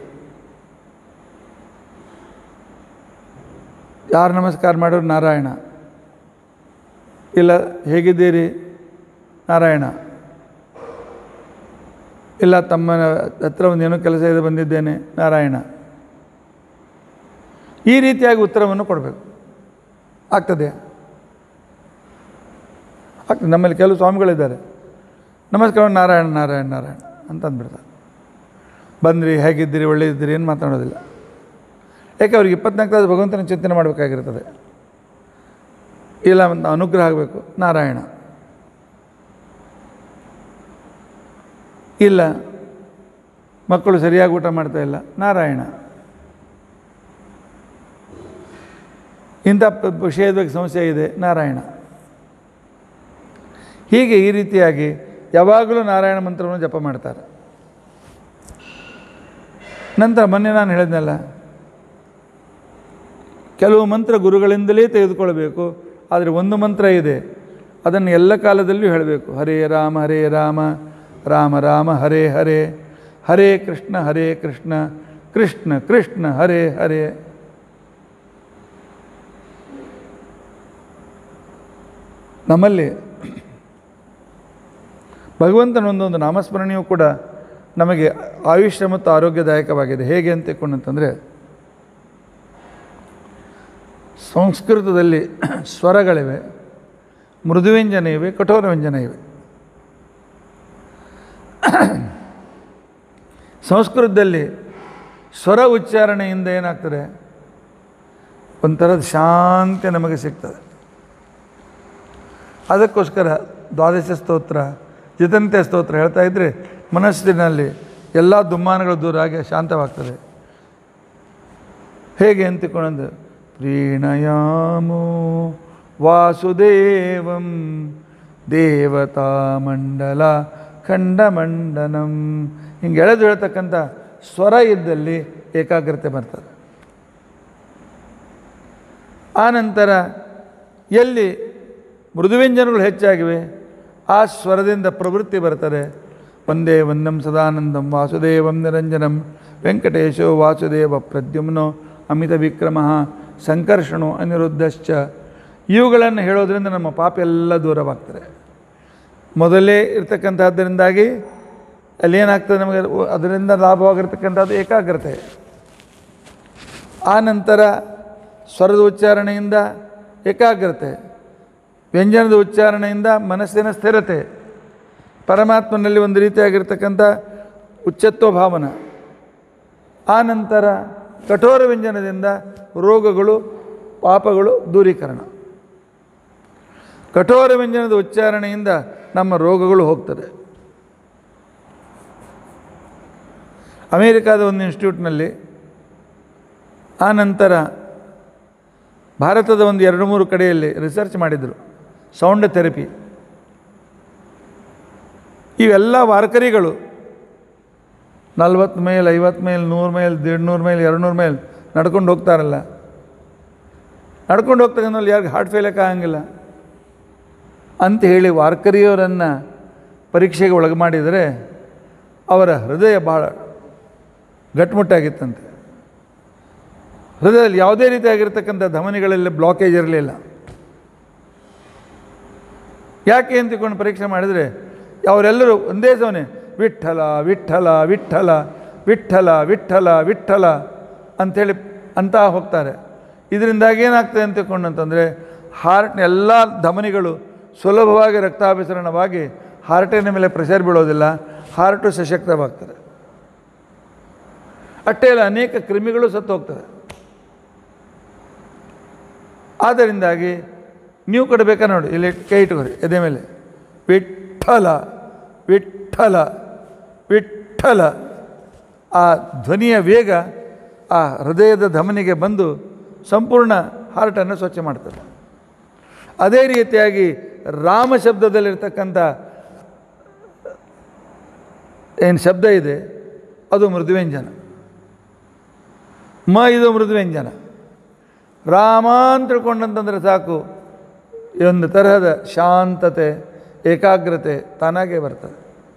ಯಾರು ನಮಸ್ಕಾರ ಮಾಡೋರು ನಾರಾಯಣ, ಇಲ್ಲ ಹೇಗಿದ್ದೀರಿ ನಾರಾಯಣ, ಇಲ್ಲ ತಮ್ಮ ಹತ್ರ ಒಂದೇನೋ ಕೆಲಸ ಇದೆ ಬಂದಿದ್ದೇನೆ ನಾರಾಯಣ. ಈ ರೀತಿಯಾಗಿ ಉತ್ತರವನ್ನು ಕೊಡಬೇಕು. ಆಗ್ತದೆ. ನಮ್ಮಲ್ಲಿ ಕೆಲವು ಸ್ವಾಮಿಗಳಿದ್ದಾರೆ, ನಮಸ್ಕಾರ ನಾರಾಯಣ ನಾರಾಯಣ ನಾರಾಯಣ ಅಂತ ಅಂದ್ಬಿಡ್ತಾರೆ. ಬಂದ್ರಿ, ಹೇಗಿದ್ದೀರಿ, ಒಳ್ಳೆಯಿದ್ದೀರಿ ಏನು ಮಾತಾಡೋದಿಲ್ಲ. ಯಾಕೆ ಅವ್ರಿಗೆ 24 ತಾಸು ಭಗವಂತನ ಚಿಂತನೆ ಮಾಡಬೇಕಾಗಿರ್ತದೆ. ಇಲ್ಲ ಒಂದು ಅನುಗ್ರಹ ಆಗಬೇಕು ನಾರಾಯಣ, ಇಲ್ಲ ಮಕ್ಕಳು ಸರಿಯಾಗಿ ಊಟ ಮಾಡ್ತಾಯಿಲ್ಲ ನಾರಾಯಣ. ಇಂಥ ವಿಷಯದ ಬಗ್ಗೆ ಸಮಸ್ಯೆ ಇದೆ ನಾರಾಯಣ. ಹೀಗೆ ಈ ರೀತಿಯಾಗಿ ಯಾವಾಗಲೂ ನಾರಾಯಣ ಮಂತ್ರವನ್ನು ಜಪ ಮಾಡ್ತಾರೆ. ನಂತರ ಮೊನ್ನೆ ನಾನು ಹೇಳಿದ್ನಲ್ಲ, ಕೆಲವು ಮಂತ್ರ ಗುರುಗಳಿಂದಲೇ ತೆಗೆದುಕೊಳ್ಬೇಕು. ಆದರೆ ಒಂದು ಮಂತ್ರ ಇದೆ, ಅದನ್ನು ಎಲ್ಲ ಕಾಲದಲ್ಲೂ ಹೇಳಬೇಕು. ಹರೇ ರಾಮ ರಾಮ ರಾಮ ಹರೇ ಹರೇ, ಹರೇ ಕೃಷ್ಣ ಕೃಷ್ಣ ಕೃಷ್ಣ ಹರೇ ಹರೇ. ನಮ್ಮಲ್ಲಿ ಭಗವಂತನ ಒಂದೊಂದು ನಾಮಸ್ಮರಣೆಯೂ ಕೂಡ ನಮಗೆ ಆಯುಷ್ಯ ಮತ್ತು ಆರೋಗ್ಯದಾಯಕವಾಗಿದೆ. ಹೇಗೆ ಅಂತ ತಿಳ್ಕೊಂಡಂತಂದರೆ, ಸಂಸ್ಕೃತದಲ್ಲಿ ಸ್ವರಗಳಿವೆ, ಮೃದುವ್ಯಂಜನ ಇವೆ, ಕಠೋರ ವ್ಯಂಜನ ಇವೆ. ಸಂಸ್ಕೃತದಲ್ಲಿ ಸ್ವರ ಉಚ್ಚಾರಣೆಯಿಂದ ಏನಾಗ್ತದೆ, ಒಂಥರದ ಶಾಂತಿ ನಮಗೆ ಸಿಗ್ತದೆ. ಅದಕ್ಕೋಸ್ಕರ ದ್ವಾದಶ ಸ್ತೋತ್ರ, ಜಿತಂತ್ಯ ಸ್ತೋತ್ರ ಹೇಳ್ತಾ ಇದ್ದರೆ ಮನಸ್ಸಿನಲ್ಲಿ ಎಲ್ಲ ದುಮ್ಮಾನಗಳು ದೂರ ಆಗಿ ಶಾಂತವಾಗ್ತದೆ. ಹೇಗೆ ಅಂತಿಕೊಂಡು ಪ್ರೀಣಯಾಮೋ ವಾಸುದೇವಂ ದೇವತಾ ಮಂಡಲ ಖಂಡಮಂಡನಂ. ಹಿಂಗೆ ಎಳೆದು ಹೇಳ್ತಕ್ಕಂಥ ಸ್ವರ ಇದ್ದಲ್ಲಿ ಏಕಾಗ್ರತೆ ಬರ್ತದೆ. ಆನಂತರ ಎಲ್ಲಿ ಮೃದುವ್ಯಂಜನಗಳು ಹೆಚ್ಚಾಗಿವೆ ಆ ಸ್ವರದಿಂದ ಪ್ರವೃತ್ತಿ ಬರ್ತದೆ. ವಂದೇ ವಂದಂ ಸದಾನಂದಂ ವಾಸುದೇವಂ ನಿರಂಜನಂ ವೆಂಕಟೇಶೋ ವಾಸುದೇವ ಪ್ರದ್ಯುಮ್ನೋ ಅಮಿತ ವಿಕ್ರಮ ಸಂಕರ್ಷಣೋ ಅನಿರುದ್ಧಶ್ಚ. ಇವುಗಳನ್ನು ಹೇಳೋದ್ರಿಂದ ನಮ್ಮ ಪಾಪ ಎಲ್ಲ ದೂರವಾಗ್ತದೆ. ಮೊದಲೇ ಇರ್ತಕ್ಕಂಥದ್ದರಿಂದಾಗಿ ಅಲ್ಲೇನಾಗ್ತದೆ ನಮಗೆ, ಅದರಿಂದ ಲಾಭವಾಗಿರ್ತಕ್ಕಂಥದ್ದು ಏಕಾಗ್ರತೆ. ಆ ನಂತರ ಸ್ವರದ ಉಚ್ಚಾರಣೆಯಿಂದ ಏಕಾಗ್ರತೆ, ವ್ಯಂಜನದ ಉಚ್ಚಾರಣೆಯಿಂದ ಮನಸ್ಸಿನ ಸ್ಥಿರತೆ, ಪರಮಾತ್ಮನಲ್ಲಿ ಒಂದು ರೀತಿಯಾಗಿರ್ತಕ್ಕಂಥ ಉಚ್ಚತ್ವ ಭಾವನ. ಆ ನಂತರ ಕಠೋರ ವ್ಯಂಜನದಿಂದ ರೋಗಗಳು ಪಾಪಗಳು ದೂರೀಕರಣ. ಕಠೋರ ವ್ಯಂಜನದ ಉಚ್ಚಾರಣೆಯಿಂದ ನಮ್ಮ ರೋಗಗಳು ಹೋಗ್ತದೆ. ಅಮೇರಿಕಾದ ಒಂದು ಇನ್ಸ್ಟಿಟ್ಯೂಟ್ನಲ್ಲಿ, ಆ ನಂತರ ಭಾರತದ ಒಂದು 2-3 ಕಡೆಯಲ್ಲಿ ರಿಸರ್ಚ್ ಮಾಡಿದರು ಸೌಂಡ್ ಥೆರಪಿ. ಇವೆಲ್ಲ ವಾರ್ಕರಿಗಳು 40 mile 50 mile 100 mile 150 mile 200 mile ನಡ್ಕೊಂಡು ಹೋಗ್ತಾರಲ್ಲ, ನಡ್ಕೊಂಡು ಹೋಗ್ತಕ್ಕಂಥಲ್ಲಿ ಯಾರಿಗೆ ಹಾರ್ಟ್ ಫೇಲ್ ಆಗಂಗಿಲ್ಲ ಅಂತ ಹೇಳಿ ವಾರ್ಕರಿಯವರನ್ನು ಪರೀಕ್ಷೆಗೆ ಒಳಗೆ ಮಾಡಿದರೆ ಅವರ ಹೃದಯ ಭಾಳ ಗಟ್ಟುಮುಟ್ಟಾಗಿತ್ತಂತೆ. ಹೃದಯದಲ್ಲಿ ಯಾವುದೇ ರೀತಿಯಾಗಿರ್ತಕ್ಕಂಥ ಧಮನಿಗಳಲ್ಲಿ ಬ್ಲಾಕೇಜ್ ಇರಲಿಲ್ಲ. ಯಾಕೆ ಅಂತಿಕೊಂಡು ಪರೀಕ್ಷೆ ಮಾಡಿದರೆ ಅವರೆಲ್ಲರೂ ಒಂದೇ ಸಮನೆ ವಿಠ್ಠಲ ವಿಠ್ಠಲ ವಿಠ್ಠಲ ವಿಠ್ಠಲ ವಿಠ್ಠಲ ವಿಠ್ಠಲ ಅಂಥೇಳಿ ಅಂತ ಹೋಗ್ತಾರೆ. ಇದರಿಂದಾಗಿ ಏನಾಗ್ತದೆ ಅಂತಕೊಂಡಂತಂದರೆ ಹಾರ್ಟ್ನ ಎಲ್ಲ ಧಮನಿಗಳು ಸುಲಭವಾಗಿ ರಕ್ತಾಭಿಸರಣವಾಗಿ ಹಾರ್ಟಿನ ಮೇಲೆ ಪ್ರೆಷರ್ ಬೀಳೋದಿಲ್ಲ, ಹಾರ್ಟು ಸಶಕ್ತವಾಗ್ತದೆ. ಅಷ್ಟೇ ಅಲ್ಲ, ಅನೇಕ ಕ್ರಿಮಿಗಳು ಸತ್ತು ಹೋಗ್ತದೆ. ಆದ್ದರಿಂದಾಗಿ ನೀವು ಕೊಡಬೇಕಾ ನೋಡಿ, ಇಲ್ಲಿ ಕೈ ಇಟ್ಕೊರಿ ಎದೆ ಮೇಲೆ, ವಿಠ್ಠಲ ವಿಠ್ಠಲ ವಿಠ್ಠಲ. ಆ ಧ್ವನಿಯ ವೇಗ ಆ ಹೃದಯದ ಧಮನಿಗೆ ಬಂದು ಸಂಪೂರ್ಣ ಹಾರ್ಟನ್ನು ಸ್ವಚ್ಛ ಮಾಡ್ತದೆ. ಅದೇ ರೀತಿಯಾಗಿ ರಾಮ ಶಬ್ದದಲ್ಲಿರ್ತಕ್ಕಂಥ ಏನು ಶಬ್ದ ಇದೆ ಅದು ಮೃದುವ್ಯಂಜನ. ಮ ಇದು ಮೃದುವ್ಯಂಜನ. ರಾಮ ಅಂತ ತಿಳ್ಕೊಂಡಂತಂದರೆ ಸಾಕು, ಒಂದು ತರಹದ ಶಾಂತತೆ ಏಕಾಗ್ರತೆ ತಾನಾಗೇ ಬರ್ತದೆ.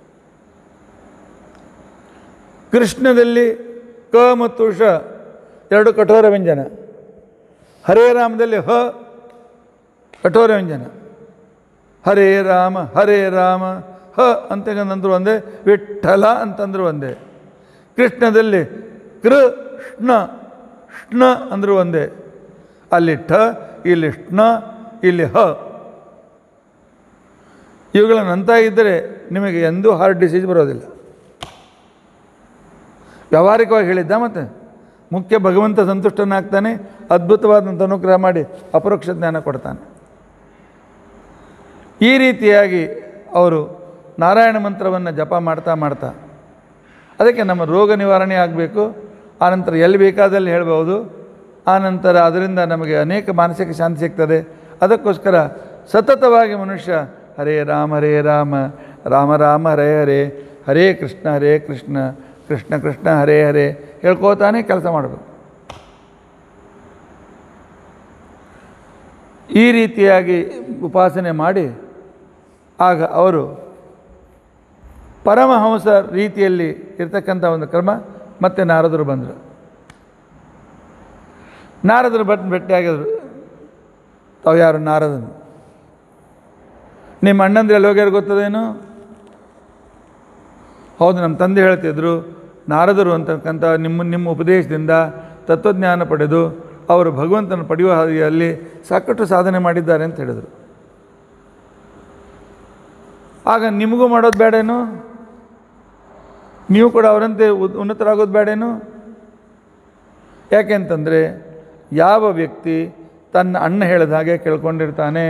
ಕೃಷ್ಣದಲ್ಲಿ ಕ ಮತ್ತು ಶ ಎರಡು ಕಠೋರ ವ್ಯಂಜನ, ಹರೇ ರಾಮದಲ್ಲಿ ಹ ಕಠೋರ ವ್ಯಂಜನ. ಹರೇ ರಾಮ ಹ ಅಂತಂದ್ರು ಒಂದೇ, ವಿಠ್ಠಲ ಅಂತಂದ್ರು ಒಂದೇ. ಕೃಷ್ಣದಲ್ಲಿ ಕೃಷ್ಣ ಷ್ಣ ಅಂದರು ಒಂದೇ. ಅಲ್ಲಿ ಠ, ಇಲ್ಲಿ ಷ್ಣ, ಇಲ್ಲಿ ಹ. ಇವುಗಳನ್ನಂತ ಇದ್ದರೆ ನಿಮಗೆ ಎಂದೂ ಹಾರ್ಟ್ ಡಿಸೀಸ್ ಬರೋದಿಲ್ಲ. ವ್ಯಾವಹಾರಿಕವಾಗಿ ಹೇಳಿದ್ದ. ಮತ್ತು ಮುಖ್ಯ ಭಗವಂತ ಸಂತುಷ್ಟನಾಗ್ತಾನೆ, ಅದ್ಭುತವಾದಂಥ ಅನುಗ್ರಹ ಮಾಡಿ ಅಪರೋಕ್ಷ ಜ್ಞಾನ ಕೊಡ್ತಾನೆ. ಈ ರೀತಿಯಾಗಿ ಅವರು ನಾರಾಯಣ ಮಂತ್ರವನ್ನು ಜಪ ಮಾಡ್ತಾ ಮಾಡ್ತಾ, ಅದಕ್ಕೆ ನಮ್ಮ ರೋಗ ನಿವಾರಣೆ ಆಗಬೇಕು. ಆನಂತರ ಎಲ್ಲಿ ಬೇಕಾದಲ್ಲಿ ಹೇಳ್ಬೋದು. ಆನಂತರ ಅದರಿಂದ ನಮಗೆ ಅನೇಕ ಮಾನಸಿಕ ಶಾಂತಿ ಸಿಗ್ತದೆ. ಅದಕ್ಕೋಸ್ಕರ ಸತತವಾಗಿ ಮನುಷ್ಯ ಹರೇ ರಾಮ ರಾಮ ರಾಮ ಹರೇ ಹರೇ, ಹರೇ ಕೃಷ್ಣ ಕೃಷ್ಣ ಕೃಷ್ಣ ಹರೇ ಹರೇ ಹೇಳ್ಕೋತಾನೆ ಕೆಲಸ ಮಾಡಬೇಕು. ಈ ರೀತಿಯಾಗಿ ಉಪಾಸನೆ ಮಾಡಿ ಆಗ ಅವರು ಪರಮಹಂಸ ರೀತಿಯಲ್ಲಿ ಇರ್ತಕ್ಕಂಥ ಒಂದು ಕ್ರಮ. ಮತ್ತು ನಾರದರು ಬಂದರು. ನಾರದರು ಭೇಟಿಯಾಗಿದ್ರು. ತಾವು ಯಾರು? ನಾರದನು. ನಿಮ್ಮ ಅಣ್ಣಂದ್ರೆ ಎಲ್ಲಿ ಹೋಗ್ಯಾರು ಗೊತ್ತದೇನು? ಹೌದು, ನಮ್ಮ ತಂದೆ ಹೇಳ್ತಿದ್ರು, ನಾರದರು ಅಂತಕ್ಕಂಥ ನಿಮ್ಮ ಉಪದೇಶದಿಂದ ತತ್ವಜ್ಞಾನ ಪಡೆದು ಅವರು ಭಗವಂತನ ಪಡೆಯುವ ಹಾದಿಯಲ್ಲಿ ಸಾಕಷ್ಟು ಸಾಧನೆ ಮಾಡಿದ್ದಾರೆ ಅಂತ ಹೇಳಿದರು. ಆಗ ನಿಮಗೂ ಮಾಡೋದು ಬೇಡೇನು? ನೀವು ಕೂಡ ಅವರಂತೆ ಉನ್ನತರಾಗೋದು ಬೇಡೇನು? ಯಾಕೆಂತಂದರೆ ಯಾವ ವ್ಯಕ್ತಿ ತನ್ನ ಅಣ್ಣ ಹೇಳಿದ ಹಾಗೆ ಕೇಳ್ಕೊಂಡಿರ್ತಾನೆ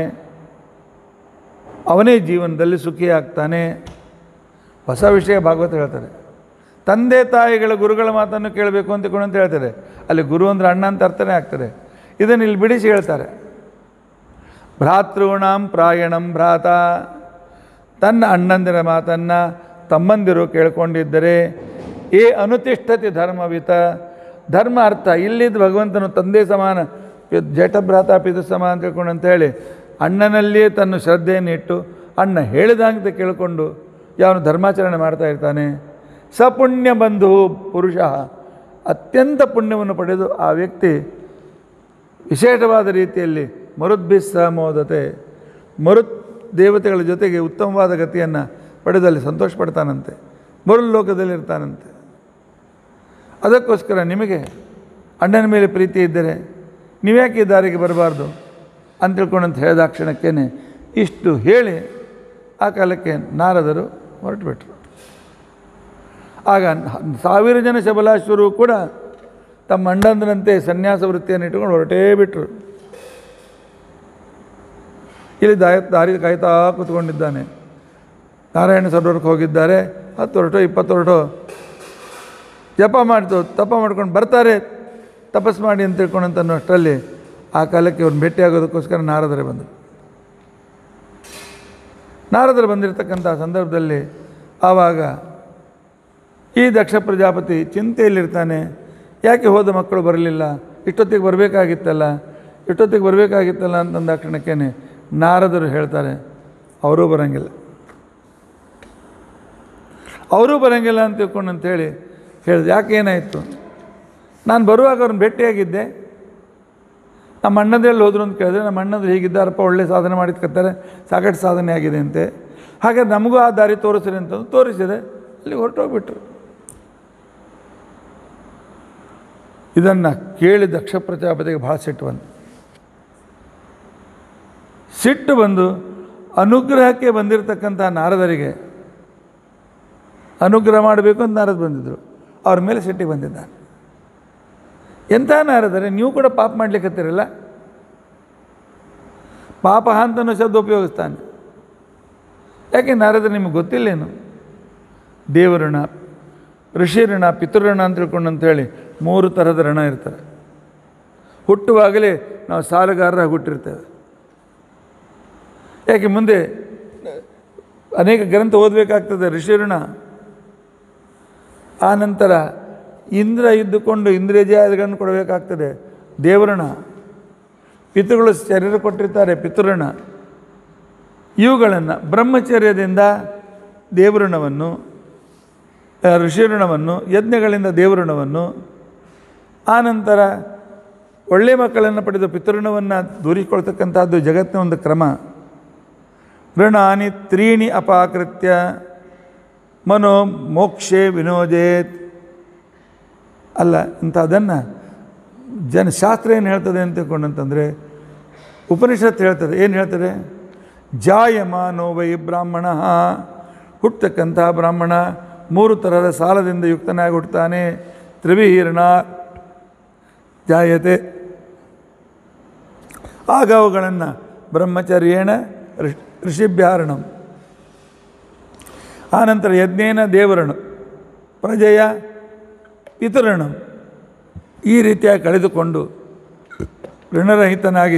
ಅವನೇ ಜೀವನದಲ್ಲಿ ಸುಖಿ ಆಗ್ತಾನೆ. ಹೊಸ ವಿಷಯ ಭಾಗವತ ಹೇಳ್ತಾರೆ. ತಂದೆ ತಾಯಿಗಳ ಗುರುಗಳ ಮಾತನ್ನು ಕೇಳಬೇಕು ಅಂತ ಹೇಳ್ತಾರೆ. ಅಲ್ಲಿ ಗುರು ಅಂದರೆ ಅಣ್ಣ ಅಂತ ಅರ್ಥನೇ ಆಗ್ತದೆ. ಇದನ್ನು ಇಲ್ಲಿ ಬಿಡಿಸಿ ಹೇಳ್ತಾರೆ. ಭ್ರಾತೃಣಾಂ ಪ್ರಾಯಣಂ ಭ್ರಾತ. ತನ್ನ ಅಣ್ಣಂದಿರ ಮಾತನ್ನು ತಮ್ಮಂದಿರು ಕೇಳ್ಕೊಂಡಿದ್ದರೆ ಏ ಅನುತಿಷ್ಠತಿ ಧರ್ಮವಿತ. ಧರ್ಮ ಅರ್ಥ ಇಲ್ಲಿದ್ದು ಭಗವಂತನು ತಂದೆ ಸಮಾನ, ಜೇಠಭ್ರಾತ ಪಿತು ಸಮಾನ ಅಂತ ತಿಳ್ಕೊಂಡು ಅಂತೇಳಿ ಅಣ್ಣನಲ್ಲಿಯೇ ತನ್ನ ಶ್ರದ್ಧೆಯನ್ನು ಇಟ್ಟು ಅಣ್ಣ ಹೇಳಿದಂತೆ ಕೇಳಿಕೊಂಡು ಯಾವನು ಧರ್ಮಾಚರಣೆ ಮಾಡ್ತಾ ಇರ್ತಾನೆ. ಸಪುಣ್ಯ ಬಂಧು ಪುರುಷ. ಅತ್ಯಂತ ಪುಣ್ಯವನ್ನು ಪಡೆದು ಆ ವ್ಯಕ್ತಿ ವಿಶೇಷವಾದ ರೀತಿಯಲ್ಲಿ ಮರುದ್ಭಿಸ್ಸ ಮೋದತೆ. ಮರುತ್ ದೇವತೆಗಳ ಜೊತೆಗೆ ಉತ್ತಮವಾದ ಗತಿಯನ್ನು ಪಡೆದಲ್ಲಿ ಸಂತೋಷ ಪಡ್ತಾನಂತೆ, ಮರುಲೋಕದಲ್ಲಿರ್ತಾನಂತೆ. ಅದಕ್ಕೋಸ್ಕರ ನಿಮಗೆ ಅಣ್ಣನ ಮೇಲೆ ಪ್ರೀತಿ ಇದ್ದರೆ ನೀವ್ಯಾಕೆ ಈ ದಾರಿಗೆ ಬರಬಾರ್ದು ಅಂತ ತಿಳ್ಕೊಂಡಂತ ಹೇಳಿದ ಕ್ಷಣಕ್ಕೇ ಇಷ್ಟು ಹೇಳಿ ಆ ಕಾಲಕ್ಕೆ ನಾರದರು ಹೊರಟುಬಿಟ್ರು. ಆಗ 1000 ಜನ ಶಬಲಾಶ್ವರು ಕೂಡ ತಮ್ಮ ಅಣ್ಣಂದರಂತೆ ಸನ್ಯಾಸ ವೃತ್ತಿಯನ್ನು ಇಟ್ಟುಕೊಂಡು ಹೊರಟೇ ಬಿಟ್ಟರು. ಇಲ್ಲಿ ದಾರಿ ಕಾಯ್ತಾ ಕೂತ್ಕೊಂಡಿದ್ದಾನೆ. ನಾರಾಯಣ ಸರೋವರಕ್ಕೆ ಹೋಗಿದ್ದಾರೆ. 10 ಹೊರಟೋ 20 ಹೊರಟೋ ಜಪ ಮಾಡ್ತು ತಪ ಮಾಡ್ಕೊಂಡು ಬರ್ತಾರೆ, ತಪಸ್ ಮಾಡಿ ಅಂತ ತಿಳ್ಕೊಂಡಂತ ಅಷ್ಟರಲ್ಲಿ ಆ ಕಾಲಕ್ಕೆ ಅವ್ರನ್ನ ಭೇಟಿಯಾಗೋದಕ್ಕೋಸ್ಕರ ನಾರದರೆ ಬಂದರು. ನಾರದರು ಬಂದಿರತಕ್ಕಂಥ ಸಂದರ್ಭದಲ್ಲಿ ಆವಾಗ ಈ ದಕ್ಷ ಪ್ರಜಾಪತಿ ಚಿಂತೆಯಲ್ಲಿರ್ತಾನೆ. ಯಾಕೆ ಹೋದ ಮಕ್ಕಳು ಬರಲಿಲ್ಲ? ಇಷ್ಟೊತ್ತಿಗೆ ಬರಬೇಕಾಗಿತ್ತಲ್ಲ ಅಂತಂದ ಕ್ಷಣಕ್ಕೇ ನಾರದರು ಹೇಳ್ತಾರೆ ಅವರೂ ಬರೋಂಗಿಲ್ಲ. ಅವರೂ ಬರೋಂಗಿಲ್ಲ ಅಂತ ತಿಳ್ಕೊಂಡು ಅಂತೇಳಿ ಹೇಳಿದೆ. ಯಾಕೆ ಏನಾಯಿತು? ನಾನು ಬರುವಾಗ ಅವ್ರನ್ನ ಭೇಟಿಯಾಗಿದ್ದೆ. ನಮ್ಮ ಅಣ್ಣದಲ್ಲಿ ಹೋದ್ರು ಅಂತ ಕೇಳಿದ್ರೆ, ನಮ್ಮ ಅಣ್ಣಂದ್ರೆ ಹೀಗಿದ್ದಾರಪ್ಪ, ಒಳ್ಳೆ ಸಾಧನೆ ಮಾಡಿದ್ಕತ್ತಾರೆ, ಸಾಕಷ್ಟು ಸಾಧನೆ ಆಗಿದೆ ಅಂತೆ. ಹಾಗೆ ನಮಗೂ ಆ ದಾರಿ ತೋರಿಸ್ರಿ ಅಂತಂದು ತೋರಿಸಿದೆ. ಅಲ್ಲಿ ಹೊರಟೋಗ್ಬಿಟ್ರು. ಇದನ್ನು ಕೇಳಿ ದಕ್ಷ ಪ್ರಜಾಪತಿಗೆ ಭಾಳ ಸಿಟ್ಟು ಬಂದು ಅನುಗ್ರಹಕ್ಕೆ ಬಂದಿರತಕ್ಕಂಥ ನಾರದರಿಗೆ ಅನುಗ್ರಹ ಮಾಡಬೇಕು ಅಂತ ನಾರದ ಬಂದಿದ್ದರು. ಅವ್ರ ಮೇಲೆ ಸಿಟ್ಟಿಗೆ ಬಂದಿದ್ದಾನೆ. ಎಂಥ ನಾರದರೆ, ನೀವು ಕೂಡ ಪಾಪ ಮಾಡಲಿಕ್ಕತ್ತಿರಲ್ಲ. ಪಾಪ ಅಂತನೋ ಶಬ್ದ ಉಪಯೋಗಿಸ್ತಾನೆ. ಯಾಕೆ ನಾರದರೆ ನಿಮಗೆ ಗೊತ್ತಿಲ್ಲೇನು? ದೇವಋಣ, ಋಷಿ ಋಣ, ಪಿತೃಋಣ ಅಂತ ತಿಳ್ಕೊಂಡು ಅಂತೇಳಿ 3 ಥರದ ಋಣ ಇರ್ತಾರೆ. ಹುಟ್ಟುವಾಗಲೇ ನಾವು ಸಾಲಗಾರರಾಗಿ ಹುಟ್ಟಿರ್ತೇವೆ. ಯಾಕೆ ಮುಂದೆ ಅನೇಕ ಗ್ರಂಥ ಓದಬೇಕಾಗ್ತದೆ. ಋಷಿ ಋಣ, ಆ ನಂತರ ಇಂದ್ರ ಇದ್ದುಕೊಂಡು ಇಂದ್ರಿಯ ಜಯಗಳನ್ನು ಕೊಡಬೇಕಾಗ್ತದೆ, ದೇವಋಣ. ಪಿತೃಗಳು ಶರೀರ ಕೊಟ್ಟಿರ್ತಾರೆ, ಪಿತೃಋಣ. ಇವುಗಳನ್ನು ಬ್ರಹ್ಮಚರ್ಯದಿಂದ ದೇವಋಣವನ್ನು, ಋಷಿಋಣವನ್ನು, ಯಜ್ಞಗಳಿಂದ ದೇವಋಣವನ್ನು, ಆನಂತರ ಒಳ್ಳೆಯ ಮಕ್ಕಳನ್ನು ಪಡೆದು ಪಿತೃಋಣವನ್ನು ದೂರಿಕೊಳ್ತಕ್ಕಂಥದ್ದು ಜಗತ್ತಿನ ಒಂದು ಕ್ರಮ. ಋಣಾನಿ 3 ಅಪಾಕೃತ್ಯ ಮನೋ ಮೋಕ್ಷೇ ವಿನೋದೇತ್. ಅಲ್ಲ, ಇಂಥದ್ದನ್ನು ಶಾಸ್ತ್ರ ಏನು ಹೇಳ್ತದೆ ಅಂತ ತಿಳ್ಕೊಂಡಂತಂದರೆ, ಉಪನಿಷತ್ತು ಹೇಳ್ತದೆ. ಏನು ಹೇಳ್ತದೆ? ಜಾಯಮಾನೋ ವೈ ಬ್ರಾಹ್ಮಣ, ಹುಟ್ಟತಕ್ಕಂಥ ಬ್ರಾಹ್ಮಣ 3 ಥರದ ಸಾಲದಿಂದ ಯುಕ್ತನಾಗಿ ಹುಟ್ಟುತ್ತಾನೆ. ತ್ರಿವಿಹೀರ್ಣ ಜಾಯತೆ, ಆಗ ಅವುಗಳನ್ನು ಬ್ರಹ್ಮಚರ್ಯೇಣ ಋಷಿಭ್ಯಾರಣಂ, ಆನಂತರ ಯಜ್ಞೇನ ದೇವಋಣ, ಪ್ರಜೆಯ ಪಿತೃಋಣಂ. ಈ ರೀತಿಯಾಗಿ ಕಳೆದುಕೊಂಡು ಋಣರಹಿತನಾಗಿ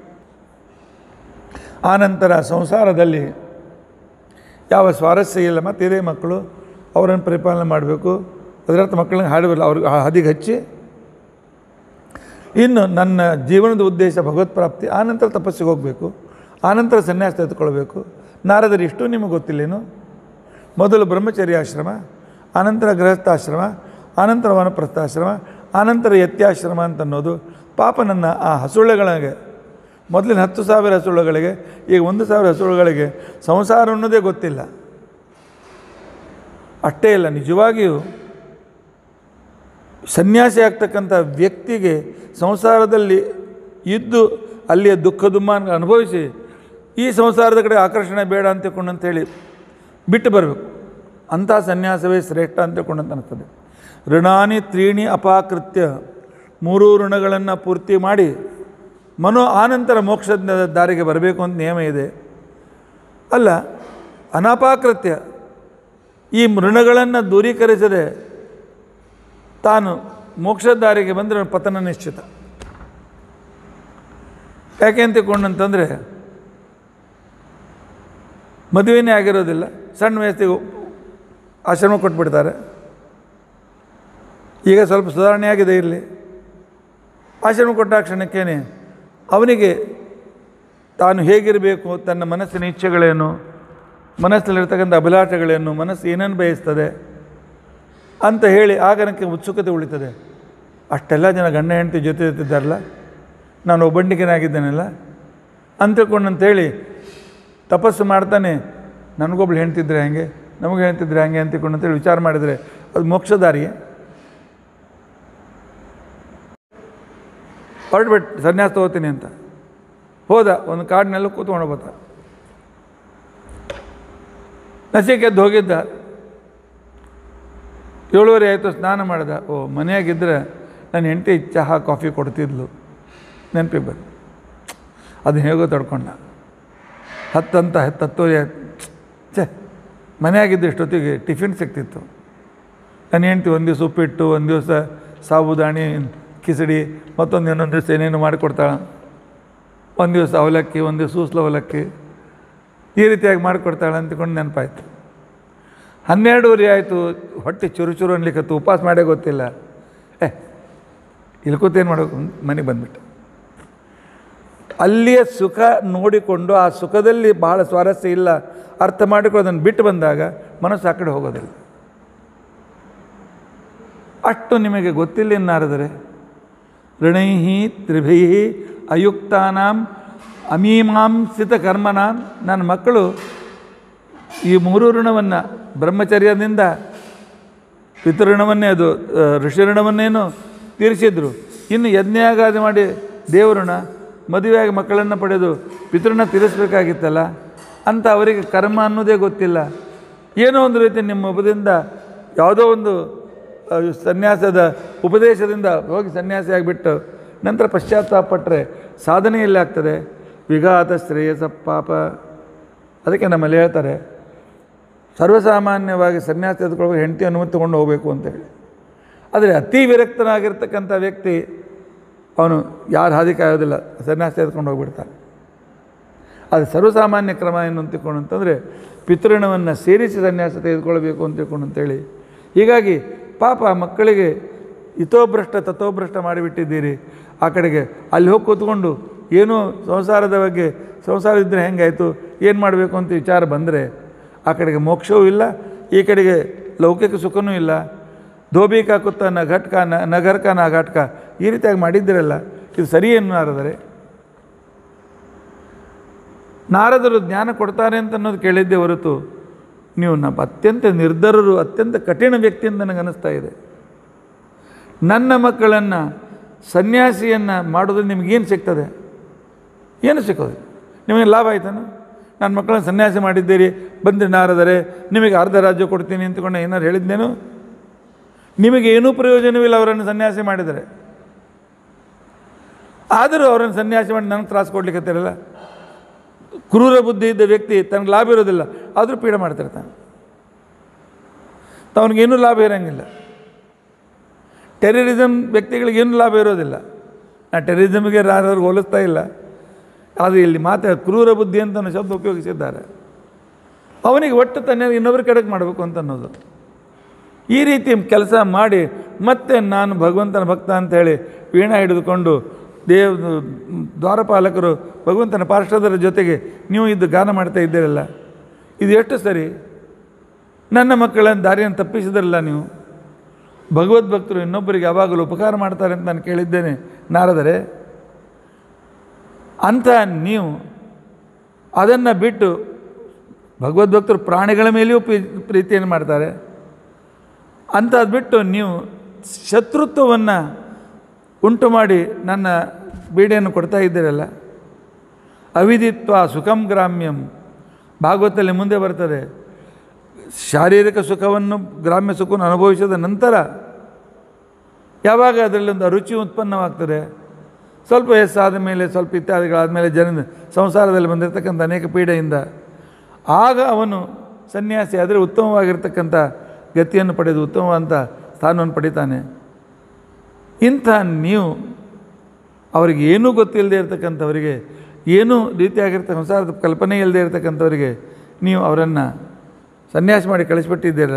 ಆನಂತರ ಸಂಸಾರದಲ್ಲಿ ಯಾವ ಸ್ವಾರಸ್ಯ ಇಲ್ಲ. ಮತ್ತು ಇದೇ ಮಕ್ಕಳು ಅವರನ್ನು ಪರಿಪಾಲನೆ ಮಾಡಬೇಕು. ಅದರರ್ಥ ಮಕ್ಕಳನ್ನ ಹಾಡಬಲ್ಲ, ಅವ್ರಿಗೆ ಹಾದಿಗೆ ಹಚ್ಚಿ, ಇನ್ನು ನನ್ನ ಜೀವನದ ಉದ್ದೇಶ ಭಗವತ್ ಪ್ರಾಪ್ತಿ, ಆನಂತರ ತಪಸ್ಸಿಗೆ ಹೋಗಬೇಕು, ಆನಂತರ ಸನ್ಯಾಸ ತೆಗೆದುಕೊಳ್ಬೇಕು. ನಾರದರು ಇಷ್ಟು ನಿಮಗೆ ಗೊತ್ತಿಲ್ಲೇನು? ಮೊದಲು ಬ್ರಹ್ಮಚರ್ಯಾಶ್ರಮ, ಆನಂತರ ಗೃಹಸ್ಥಾಶ್ರಮ, ಆನಂತರ ವನಪ್ರಸ್ಥಾಶ್ರಮ, ಆನಂತರ ಯತ್ಯಾಶ್ರಮ ಅಂತನ್ನೋದು. ಪಾಪನನ್ನು ಆ ಹಸುಳೆಗಳಿಗೆ, ಮೊದಲಿನ 10,000 ಹಸುಳುಗಳಿಗೆ, ಈಗ 1,000 ಹಸುಳುಗಳಿಗೆ ಸಂಸಾರ ಅನ್ನೋದೇ ಗೊತ್ತಿಲ್ಲ. ಅಷ್ಟೇ ಇಲ್ಲ, ನಿಜವಾಗಿಯೂ ಸನ್ಯಾಸಿ ಆಗ್ತಕ್ಕಂಥ ವ್ಯಕ್ತಿಗೆ ಸಂಸಾರದಲ್ಲಿ ಇದ್ದು ಅಲ್ಲಿಯ ದುಃಖ ದುಮ್ಮಾನ ಅನುಭವಿಸಿ ಈ ಸಂಸಾರದ ಕಡೆ ಆಕರ್ಷಣೆ ಬೇಡ ಅಂತ ತಿಳ್ಕೊಂಡಂತೇಳಿ ಬಿಟ್ಟು ಬರಬೇಕು. ಅಂಥ ಸನ್ಯಾಸವೇ ಶ್ರೇಷ್ಠ ಅಂತ ತಿಳ್ಕೊಂಡಂತ ಅನಿಸ್ತದೆ. ಋಣಾನಿ 3 ಅಪಾಕೃತ್ಯ, 3 ಋಣಗಳನ್ನು ಪೂರ್ತಿ ಮಾಡಿ ಮನೋ ಆನಂತರ ಮೋಕ್ಷದ ದಾರಿಗೆ ಬರಬೇಕು ಅಂತ ನಿಯಮ ಇದೆ. ಅಲ್ಲ, ಅನಪಾಕೃತ್ಯ, ಈ ಋಣಗಳನ್ನು ದೂರೀಕರಿಸದೆ ತಾನು ಮೋಕ್ಷದ ದಾರಿಗೆ ಬಂದರೆ ಪತನ ನಿಶ್ಚಿತ. ಯಾಕೆ ಅಂತ ತಿಳ್ಕೊಂಡಂತಂದರೆ, ಮದುವೆನೇ ಆಗಿರೋದಿಲ್ಲ, ಸಣ್ಣ ವಯಸ್ಸಿಗೆ ಆಶ್ರಮ ಕೊಟ್ಬಿಡ್ತಾರೆ. ಈಗ ಸ್ವಲ್ಪ ಸುಧಾರಣೆ ಆಗಿದೆ, ಇರಲಿ. ಆಶ್ರಮ ಕೊಟ್ಟ ಕ್ಷಣಕ್ಕೇನೆ ಅವನಿಗೆ ತಾನು ಹೇಗಿರಬೇಕು, ತನ್ನ ಮನಸ್ಸಿನ ಇಚ್ಛೆಗಳೇನು, ಮನಸ್ಸಲ್ಲಿರ್ತಕ್ಕಂಥ ಅಭಿಲಾಷೆಗಳೇನು, ಮನಸ್ಸು ಏನೇನು ಬಯಸ್ತದೆ ಅಂತ ಹೇಳಿ ಆಗನಕ್ಕೆ ಉತ್ಸುಕತೆ ಉಳಿತದೆ. ಅಷ್ಟೆಲ್ಲ ಜನ ಗಂಡ ಹೆಂಡತಿ ಜೊತೆ ಇರ್ತಿದ್ದಾರಲ್ಲ, ನಾನು ಒಬ್ಬಂಡಿಗನಾಗಿದ್ದೇನಲ್ಲ ಅಂತ ತಿಳ್ಕೊಂಡಂತೇಳಿ ತಪಸ್ಸು ಮಾಡ್ತಾನೆ. ನನಗೊಬ್ಳು ಹೆಣ್ತಿದ್ರೆ ಹಾಗೆ, ನಮಗೆ ಹೇಳ್ತಿದ್ರೆ ಹಾಗೆ ಅಂತ ತಿಳ್ಕೊಂಡಂತೇಳಿ ವಿಚಾರ ಮಾಡಿದರೆ ಅದು ಮೋಕ್ಷದಾರಿಯೇ? ಹೊರಟ್ಬಿಟ್ಟು ಸನ್ಯಾಸ ತಗೋತೀನಿ ಅಂತ ಹೋದ. ಒಂದು ಕಾಡಿನೆಲ್ಲ ಕೂತ್ಕೊಂಡು ಬರ್ತ, ನಸಿಕೆದ್ದು ಹೋಗಿದ್ದ. 7:30 ಆಯಿತು, ಸ್ನಾನ ಮಾಡಿದ. ಓ, ಮನೆಯಾಗಿದ್ದರೆ ನನ್ನ ಹೆಂಡತಿ ಚಹಾ ಕಾಫಿ ಕೊಡ್ತಿದ್ಲು, ನೆನಪಿಗೆ ಬಂದು ಅದನ್ನ ಹೇಗೋ ತಡ್ಕೊಂಡ. 10:10 ಛೇ, ಮನೆಯಾಗಿದ್ದು ಇಷ್ಟೊತ್ತಿಗೆ ಟಿಫಿನ್ ಸಿಗ್ತಿತ್ತು. ನನ್ನ ಹೆಂಡತಿ ಒಂದು ದಿವಸ ಉಪ್ಪಿಟ್ಟು, ಒಂದು ದಿವಸ ಸಾಬುದಾಣಿ ಕಿಚಡಿ, ಮತ್ತೊಂದು ಇನ್ನೊಂದು ದಿವಸ ಏನೇನು ಮಾಡಿಕೊಡ್ತಾಳೆ. ಒಂದು ದಿವಸ ಅವಲಕ್ಕಿ, ಒಂದು ದಿವಸ ಸೂಸ್ಲ ಅವಲಕ್ಕಿ, ಈ ರೀತಿಯಾಗಿ ಮಾಡಿಕೊಡ್ತಾಳೆ ಅಂತಕೊಂಡು ನೆನಪಾಯ್ತು. 12:30 ಆಯಿತು, ಹೊಟ್ಟೆ ಚುರು ಅನ್ಲಿಕ್ಕತ್ತು, ಉಪವಾಸ ಮಾಡೇ ಗೊತ್ತಿಲ್ಲ. ಇಲ್ಲಿ ಕೂತೇನು ಮಾಡಬೇಕು, ಮನೆಗೆ ಬಂದುಬಿಟ್ಟು ಅಲ್ಲಿಯ ಸುಖ ನೋಡಿಕೊಂಡು ಆ ಸುಖದಲ್ಲಿ ಬಹಳ ಸ್ವಾರಸ್ಯ ಇಲ್ಲ ಅರ್ಥ ಮಾಡಿಕೊಂಡು ಅದನ್ನು ಬಿಟ್ಟು ಬಂದಾಗ ಮನಸ್ಸು ಆ ಕಡೆ ಹೋಗೋದಿಲ್ಲ. ಅಷ್ಟು ನಿಮಗೆ ಗೊತ್ತಿಲ್ಲ ನಾರದರೆ. ಋಣೈಹಿ ತ್ರಿಭೈಹಿ ಅಯುಕ್ತಾನಾಂ ಅಮೀಮಾಂಸಿತ ಕರ್ಮನಾಂ. ನನ್ನ ಮಕ್ಕಳು ಈ 3 ಋಣವನ್ನು ಬ್ರಹ್ಮಚರ್ಯದಿಂದ ಪಿತೃಋಣವನ್ನೇ ಅದು ಋಷಿಋಣವನ್ನೇನು ತೀರಿಸಿದ್ರು. ಇನ್ನು ಯಜ್ಞಯಾಗಾದಿ ಮಾಡಿ ದೇವಋಣ, ಮದುವೆಯಾಗಿ ಮಕ್ಕಳನ್ನು ಪಡೆದು ಪಿತೃಋಣ ತೀರಿಸಬೇಕಾಗಿತ್ತಲ್ಲ ಅಂತ ಅವರಿಗೆ ಕರ್ಮ ಅನ್ನೋದೇ ಗೊತ್ತಿಲ್ಲ. ಏನೋ ಒಂದು ರೀತಿ ನಿಮ್ಮ ಉಪದಿಂದ ಯಾವುದೋ ಒಂದು ಸನ್ಯಾಸದ ಉಪದೇಶದಿಂದ ಹೋಗಿ ಸನ್ಯಾಸಿ ಆಗಿಬಿಟ್ಟು ನಂತರ ಪಶ್ಚಾತ್ತಾಪಟ್ಟರೆ ಸಾಧನೆಯಲ್ಲಿ ಆಗ್ತದೆ. ವಿಘಾತ ಶ್ರೇಯಸ ಪಾಪ. ಅದಕ್ಕೆ ನಮ್ಮಲ್ಲಿ ಹೇಳ್ತಾರೆ, ಸರ್ವಸಾಮಾನ್ಯವಾಗಿ ಸನ್ಯಾಸ ತೆಗೆದುಕೊಳ್ಳುವಾಗ ಹೆಂಡತಿ ಅನುಮತಿ ತೊಗೊಂಡು ಹೋಗಬೇಕು ಅಂತೇಳಿ. ಆದರೆ ಅತಿ ವಿರಕ್ತನಾಗಿರ್ತಕ್ಕಂಥ ವ್ಯಕ್ತಿ ಅವನು ಯಾರು ಹಾದಿ ಕಾಯೋದಿಲ್ಲ, ಸನ್ಯಾಸ ತೆಗೆದುಕೊಂಡು ಹೋಗ್ಬಿಡ್ತಾನೆ. ಅದು ಸರ್ವಸಾಮಾನ್ಯ ಕ್ರಮ ಏನು ಅಂತ ತಿಳ್ಕೊಂಡು ಅಂತಂದರೆ ಪಿತೃಋಣವನ್ನು ಸೇರಿಸಿ ಸನ್ಯಾಸ ತೆಗೆದುಕೊಳ್ಬೇಕು ಅಂತ ತಿಳ್ಕೊಂಡು ಅಂತೇಳಿ. ಹೀಗಾಗಿ ಪಾಪ ಮಕ್ಕಳಿಗೆ ಹಿತೋಭ್ರಷ್ಟ ತಥೋಭ್ರಷ್ಟ ಮಾಡಿಬಿಟ್ಟಿದ್ದೀರಿ. ಆ ಕಡೆಗೆ ಅಲ್ಲಿ ಹೋಗಿ ಕೂತ್ಕೊಂಡು ಏನೂ ಸಂಸಾರದ ಬಗ್ಗೆ, ಸಂಸಾರ ಇದ್ದರೆ ಹೆಂಗಾಯಿತು, ಏನು ಮಾಡಬೇಕು ಅಂತ ವಿಚಾರ ಬಂದರೆ ಆ ಕಡೆಗೆ ಮೋಕ್ಷವೂ ಇಲ್ಲ, ಈ ಕಡೆಗೆ ಲೌಕಿಕ ಸುಖವೂ ಇಲ್ಲ. ಧೋಬಿ ಕಾಕುತ್ತ ನ ಘಟ್ಕ ನಗರ್ಕ ನ ಘಟ್ಕ ಈ ರೀತಿಯಾಗಿ ಮಾಡಿದ್ದಿರಲ್ಲ, ಇದು ಸರಿ ಏನು ನಾರದರೆ? ನಾರದರು ಜ್ಞಾನ ಕೊಡ್ತಾರೆ ಅಂತ ಅನ್ನೋದು ಕೇಳಿದ್ದೆ ಹೊರತು ನೀವು ನಮ್ಮ ಅತ್ಯಂತ ನಿರ್ಧರರು, ಅತ್ಯಂತ ಕಠಿಣ ವ್ಯಕ್ತಿ ಅಂತ ನನಗೆ ಅನ್ನಿಸ್ತಾ ಇದೆ. ನನ್ನ ಮಕ್ಕಳನ್ನು ಸನ್ಯಾಸಿಯನ್ನು ಮಾಡೋದ್ರಿಂದ ನಿಮಗೇನು ಸಿಗ್ತದೆ? ಏನು ಸಿಕ್ಕೋದು? ನಿಮಗೆ ಲಾಭ ಆಯ್ತಾನು? ನನ್ನ ಮಕ್ಕಳನ್ನು ಸನ್ಯಾಸಿ ಮಾಡಿದ್ದೀರಿ, ಬಂದು ನಾರದರೆ ನಿಮಗೆ ಅರ್ಧ ರಾಜ್ಯ ಕೊಡ್ತೀನಿ ಅಂತಕೊಂಡು ಏನಾರು ಹೇಳಿದ್ದೇನು? ನಿಮಗೇನೂ ಪ್ರಯೋಜನವಿಲ್ಲ ಅವರನ್ನು ಸನ್ಯಾಸಿ ಮಾಡಿದರೆ. ಆದರೂ ಅವರನ್ನು ಸನ್ಯಾಸಿ ಮಾಡಿ ನನಗೆ ತ್ರಾಸು ಕೊಡ್ಲಿಕ್ಕತ್ತಿರಲ್ಲ. ಕ್ರೂರ ಬುದ್ಧಿ ಇದ್ದ ವ್ಯಕ್ತಿ ತನಗೆ ಲಾಭ ಇರೋದಿಲ್ಲ, ಆದರೂ ಪೀಡೆ ಮಾಡ್ತಿರ್ತಾನೆ. ಅವನಿಗೇನೂ ಲಾಭ ಇರೋಂಗಿಲ್ಲ. ಟೆರರಿಸಮ್ ವ್ಯಕ್ತಿಗಳಿಗೇನು ಲಾಭ ಇರೋದಿಲ್ಲ. ನಾ ಟೆರರಿಸಮ್ಗೆ ಯಾರು ಹೋಲಿಸ್ತಾ ಇಲ್ಲ, ಅದು ಇಲ್ಲಿ ಕ್ರೂರ ಬುದ್ಧಿ ಅಂತ ಅನ್ನೋ ಶಬ್ದ ಉಪಯೋಗಿಸಿದ್ದಾರೆ. ಅವನಿಗೆ ಒಟ್ಟು ತನ್ನ ಇನ್ನೊಬ್ಬರ ಕಡೆಗೆ ಮಾಡಬೇಕು ಅಂತ ಅನ್ನೋದು. ಈ ರೀತಿ ಕೆಲಸ ಮಾಡಿ ಮತ್ತೆ ನಾನು ಭಗವಂತನ ಭಕ್ತ ಅಂಥೇಳಿ ವೀಣಾ ಹಿಡಿದುಕೊಂಡು ದ್ವಾರಪಾಲಕರು ಭಗವಂತನ ಪಾರ್ಶ್ವದರ ಜೊತೆಗೆ ನೀವು ಇದು ಗಾನ ಮಾಡ್ತಾ ಇದ್ದೀರಲ್ಲ, ಇದು ಎಷ್ಟು ಸರಿ? ನನ್ನ ಮಕ್ಕಳ ದಾರಿಯನ್ನು ತಪ್ಪಿಸಿದ್ರಲ್ಲ ನೀವು. ಭಗವದ್ಭಕ್ತರು ಇನ್ನೊಬ್ಬರಿಗೆ ಯಾವಾಗಲೂ ಉಪಕಾರ ಮಾಡ್ತಾರೆ ಅಂತ ನಾನು ಕೇಳಿದ್ದೇನೆ ನಾರದರೆ. ಅಂಥ ನೀವು ಅದನ್ನು ಬಿಟ್ಟು ಭಗವದ್ಭಕ್ತರು ಪ್ರಾಣಿಗಳ ಮೇಲೆಯೂ ಪ್ರೀತಿಯನ್ನು ಮಾಡ್ತಾರೆ. ಅಂಥದ್ದು ಬಿಟ್ಟು ನೀವು ಶತ್ರುತ್ವವನ್ನು ಉಂಟು ಮಾಡಿ ನನ್ನ ಬೀಡೆಯನ್ನು ಕೊಡ್ತಾ ಇದ್ದೀರಲ್ಲ. ಅವಿದಿತ್ವ ಸುಖಂ ಗ್ರಾಮ್ಯಂ. ಭಾಗವತದಲ್ಲಿ ಮುಂದೆ ಬರ್ತದೆ, ಶಾರೀರಿಕ ಸುಖವನ್ನು ಗ್ರಾಮ್ಯ ಸುಖವನ್ನು ಅನುಭವಿಸಿದ ನಂತರ ಯಾವಾಗ ಅದರಲ್ಲಿ ಒಂದು ಅರುಚಿ ಉತ್ಪನ್ನವಾಗ್ತದೆ, ಸ್ವಲ್ಪ ವಯಸ್ಸಾದ ಮೇಲೆ, ಸ್ವಲ್ಪ ಇತ್ಯಾದಿಗಳಾದ ಮೇಲೆ ಸಂಸಾರದಲ್ಲಿ ಬಂದಿರತಕ್ಕಂಥ ಅನೇಕ ಪೀಡೆಯಿಂದ ಆಗ ಅವನು ಸನ್ಯಾಸಿ ಆದರೆ ಉತ್ತಮವಾಗಿರ್ತಕ್ಕಂಥ ಗತಿಯನ್ನು ಪಡೆದು ಉತ್ತಮವಾದಂಥ ಸ್ಥಾನವನ್ನು ಪಡಿತಾನೆ. ಇಂಥ ನೀವು ಅವರಿಗೆ ಏನೂ ಗೊತ್ತಿಲ್ಲದೆ ಇರತಕ್ಕಂಥವರಿಗೆ, ಏನೂ ರೀತಿಯಾಗಿರ್ತಕ್ಕ ಸಂಸಾರದ ಕಲ್ಪನೆ ಇಲ್ಲದೆ ಇರತಕ್ಕಂಥವರಿಗೆ ನೀವು ಅವರನ್ನು ಸನ್ಯಾಸ ಮಾಡಿ ಕಳಿಸ್ಬಿಟ್ಟಿದ್ದೀರ.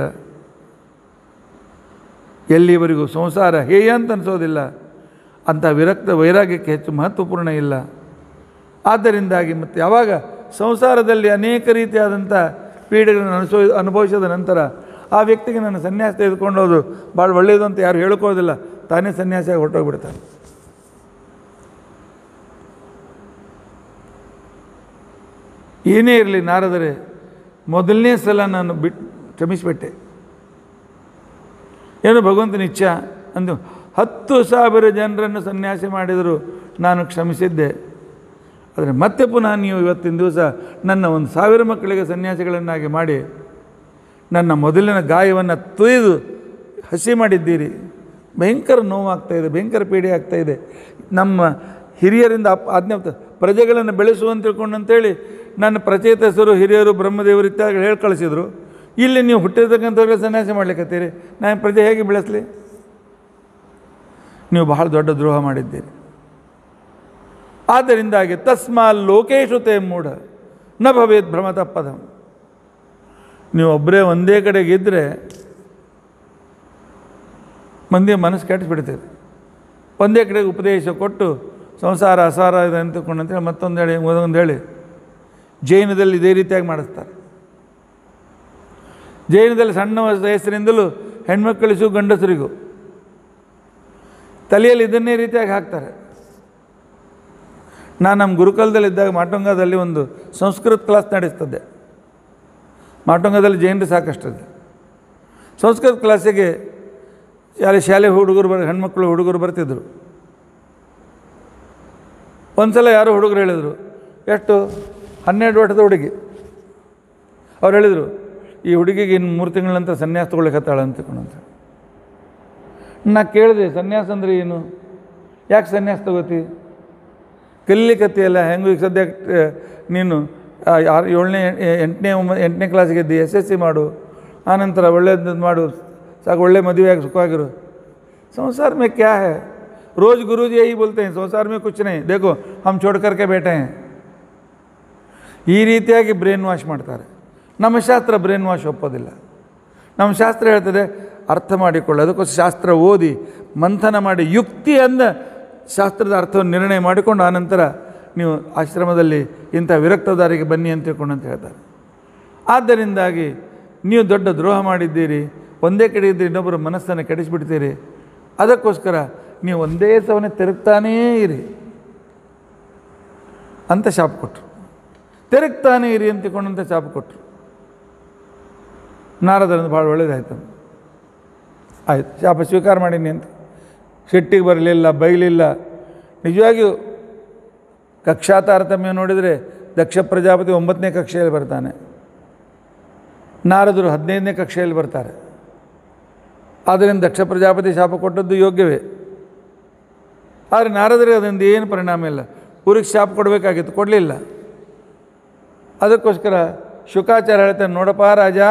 ಎಲ್ಲಿವರೆಗೂ ಸಂಸಾರ ಹೇಯ ಅಂತ ಅನಿಸೋದಿಲ್ಲ, ಅಂಥ ವಿರಕ್ತ ವೈರಾಗ್ಯಕ್ಕೆ ಹೆಚ್ಚು ಮಹತ್ವಪೂರ್ಣ ಇಲ್ಲ. ಆದ್ದರಿಂದಾಗಿ ಮತ್ತು ಯಾವಾಗ ಸಂಸಾರದಲ್ಲಿ ಅನೇಕ ರೀತಿಯಾದಂಥ ಪೀಡೆಗಳನ್ನು ಅನುಭವಿಸಿದ ನಂತರ ಆ ವ್ಯಕ್ತಿಗೆ ನಾನು ಸನ್ಯಾಸ ತೆಗೆದುಕೊಂಡೋದು ಭಾಳ ಒಳ್ಳೆಯದು ಅಂತ ಯಾರು ಹೇಳ್ಕೊಳ್ಳೋದಿಲ್ಲ, ತಾನೇ ಸನ್ಯಾಸಿಯಾಗಿ ಹೊರಟೋಗ್ಬಿಡ್ತಾನೆ. ಏನೇ ಇರಲಿ ನಾರದರೆ, ಮೊದಲನೇ ಸಲ ನಾನು ಕ್ಷಮಿಸಿಬಿಟ್ಟೆ. ಏನು ಭಗವಂತನ ಇಚ್ಛಾ ಅಂದು 10,000 ಜನರನ್ನು ಸನ್ಯಾಸಿ ಮಾಡಿದರೂ ನಾನು ಕ್ಷಮಿಸಿದ್ದೆ. ಆದರೆ ಮತ್ತೆ ಪುನಃ ನೀವು ಇವತ್ತಿನ ದಿವಸ ನನ್ನ 1,000 ಮಕ್ಕಳಿಗೆ ಸನ್ಯಾಸಿಗಳನ್ನಾಗಿ ಮಾಡಿ ನನ್ನ ಮೊದಲಿನ ಗಾಯವನ್ನು ತೊಯ್ದು ಹಸಿ ಮಾಡಿದ್ದೀರಿ. ಭಯಂಕರ ನೋವಾಗ್ತಾಯಿದೆ, ಭಯಂಕರ ಪೀಡೆ ಆಗ್ತಾಯಿದೆ. ನಮ್ಮ ಹಿರಿಯರಿಂದ ಆಜ್ಞೆ ಪ್ರಜೆಗಳನ್ನು ಬೆಳೆಸುವಂತ ತಿಳ್ಕೊಂಡಂತೇಳಿ ನನ್ನ ಪ್ರಚೇತಸರು, ಹಿರಿಯರು, ಬ್ರಹ್ಮದೇವರು ಇತ್ಯಾದಿಗಳು ಹೇಳಿ ಕಳಿಸಿದರು. ಇಲ್ಲಿ ನೀವು ಹುಟ್ಟಿರ್ತಕ್ಕಂಥವ್ರಿಗೆ ಸನ್ಯಾಸಿ ಮಾಡ್ಲಿಕ್ಕತ್ತೀರಿ, ನಾನು ಪ್ರಜೆ ಹೇಗೆ ಬೆಳೆಸಲಿ? ನೀವು ಬಹಳ ದೊಡ್ಡ ದ್ರೋಹ ಮಾಡಿದ್ದೀರಿ. ಆದ್ದರಿಂದಾಗಿ ತಸ್ಮಾಲ್ ಲೋಕೇಶು ತೇ ಮೂಢ ನ ಭವೇತ್ ಭ್ರಮತ ಪದಂ. ನೀವು ಒಬ್ಬರೇ ಒಂದೇ ಕಡೆಗಿದ್ದರೆ ಮಂದಿ ಮನಸ್ಸು ಕೆಟ್ಟಿಸ್ಬಿಡ್ತೀರಿ. ಒಂದೇ ಕಡೆಗೆ ಉಪದೇಶ ಕೊಟ್ಟು ಸಂಸಾರ ಅಸಾರ ಇದೆ ಅಂತಕೊಂಡಂತೇಳಿ ಮತ್ತೊಂದು ಹೇಳಿ ಜೈನದಲ್ಲಿ ಇದೇ ರೀತಿಯಾಗಿ ಮಾಡಿಸ್ತಾರೆ. ಜೈನದಲ್ಲಿ ಸಣ್ಣ ವಯಸ್ಸಿನಿಂದಲೂ ಹೆಣ್ಮಕ್ಕಳಿಗೂ ಗಂಡಸರಿಗೂ ತಲೆಯಲ್ಲಿ ಇದನ್ನೇ ರೀತಿಯಾಗಿ ಹಾಕ್ತಾರೆ. ನಾನು ನಮ್ಮ ಗುರುಕುಲದಲ್ಲಿದ್ದಾಗ ಮಾಟುಂಗದಲ್ಲಿ ಒಂದು ಸಂಸ್ಕೃತ ಕ್ಲಾಸ್ ನಡೆಸ್ತದೆ. ಮಾಟುಂಗದಲ್ಲಿ ಜೈನರು ಸಾಕಷ್ಟಿದೆ. ಸಂಸ್ಕೃತ ಕ್ಲಾಸಿಗೆ ಯಾರು ಶಾಲೆ ಹುಡುಗರು ಹೆಣ್ಮಕ್ಳು ಹುಡುಗರು ಬರ್ತಿದ್ರು. ಒಂದು ಸಲ ಯಾರೋ ಹುಡುಗರು ಹೇಳಿದರು, ಎಷ್ಟು 12 ವರ್ಷದ ಹುಡುಗಿ. ಅವ್ರು ಹೇಳಿದರು, ಈ ಹುಡುಗಿಗೆ ಇನ್ನು 3 ತಿಂಗಳ ನಂತರ ಸನ್ಯಾಸ ತೊಗೊಳ್ಳಿಕತ್ತಾಳ ಅಂತಕೊಂಡಂತ. ನಾ ಕೇಳಿದೆ, ಸನ್ಯಾಸ ಅಂದರೆ ಏನು, ಯಾಕೆ ಸನ್ಯಾಸ ತಗೋತಿ, ಕಲಿಲಿಕತ್ತೆಯಲ್ಲ ಹೆಂಗೂ. ಈಗ ಸದ್ಯಕ್ಕೆ ನೀನು 8ನೇ ಕ್ಲಾಸಿಗೆ ಇದ್ದಿ, SSC ಮಾಡು, ಆನಂತರ ಒಳ್ಳೇದು ಮಾಡು, ಸಾಕು, ಒಳ್ಳೆ ಮದುವೆಯಾಗಿ ಸುಖವಾಗಿರು. संसार में क्या है, रोज़ गुरुजी यही बोलते हैं, संसार में कुछ नहीं, देखो हम छोड़ करके बैठे हैं. ಈ ರೀತಿಯಾಗಿ ಬ್ರೈನ್ ವಾಶ್ ಮಾಡ್ತಾರೆ. ನಮ್ಮ ಶಾಸ್ತ್ರ ಬ್ರೈನ್ ವಾಶ್ ಒಪ್ಪೋದಿಲ್ಲ. ನಮ್ಮ ಶಾಸ್ತ್ರ ಹೇಳ್ತದೆ ಅರ್ಥ ಮಾಡಿಕೊಳ್ಳಿ. ಅದಕ್ಕೋಸ್ಕರ ಶಾಸ್ತ್ರ ಓದಿ ಮಂಥನ ಮಾಡಿ ಯುಕ್ತಿಯಿಂದ ಶಾಸ್ತ್ರದ ಅರ್ಥವನ್ನು ನಿರ್ಣಯ ಮಾಡಿಕೊಂಡು ಆನಂತರ ನೀವು ಆಶ್ರಮದಲ್ಲಿ ಇಂಥ ವಿರಕ್ತದಾರಿಗೆ ಬನ್ನಿ ಅಂತ ತಿಳ್ಕೊಂಡು ಅಂತ ಹೇಳ್ತಾರೆ. ಆದ್ದರಿಂದಾಗಿ ನೀವು ದೊಡ್ಡ ದ್ರೋಹ ಮಾಡಿದ್ದೀರಿ, ಒಂದೇ ಕಡೆ ಇದ್ದರೆ ಇನ್ನೊಬ್ಬರ ಮನಸ್ಸನ್ನು ಕೆಡಿಸಿಬಿಡ್ತೀರಿ. ಅದಕ್ಕೋಸ್ಕರ ನೀವು ಒಂದೇ ಸವನೆ ತಿರುಗ್ತಾನೇ ಇರಿ ಅಂತ ಶಾಪ ಕೊಟ್ಟರು. ತಿರುಗ್ತಾನೇ ಇರಿ ಅಂತ ತಿಳ್ಕೊಂಡಂತ ಶಾಪ ಕೊಟ್ಟರು. ನಾರದರಿಂದ ಭಾಳ ಒಳ್ಳೇದಾಯ್ತು. ಆಯ್ತು, ಶಾಪ ಸ್ವೀಕಾರ ಮಾಡೀನಿ ಅಂತ. ಸಿಟ್ಟಿಗೆ ಬರಲಿಲ್ಲ, ಬೈಲಿಲ್ಲ. ನಿಜವಾಗಿಯೂ ಕಕ್ಷಾ ತಾರತಮ್ಯ ನೋಡಿದರೆ ದಕ್ಷ ಪ್ರಜಾಪತಿ 9ನೇ ಕಕ್ಷೆಯಲ್ಲಿ ಬರ್ತಾನೆ, ನಾರದರು 15ನೇ ಕಕ್ಷೆಯಲ್ಲಿ ಬರ್ತಾರೆ. ಆದ್ದರಿಂದ ದಕ್ಷ ಪ್ರಜಾಪತಿ ಶಾಪ ಕೊಟ್ಟದ್ದು ಯೋಗ್ಯವೇ. ಆದರೆ ನಾರದರಿಗೆ ಅದರಿಂದ ಏನು ಪರಿಣಾಮ ಇಲ್ಲ. ಊರಿಗೆ ಶಾಪ ಕೊಡಬೇಕಾಗಿತ್ತು, ಕೊಡಲಿಲ್ಲ. ಅದಕ್ಕೋಸ್ಕರ ಶುಕಾಚಾರ್ಯ ಹೇಳ್ತಾನೆ, ನೋಡಪ್ಪ ರಾಜ,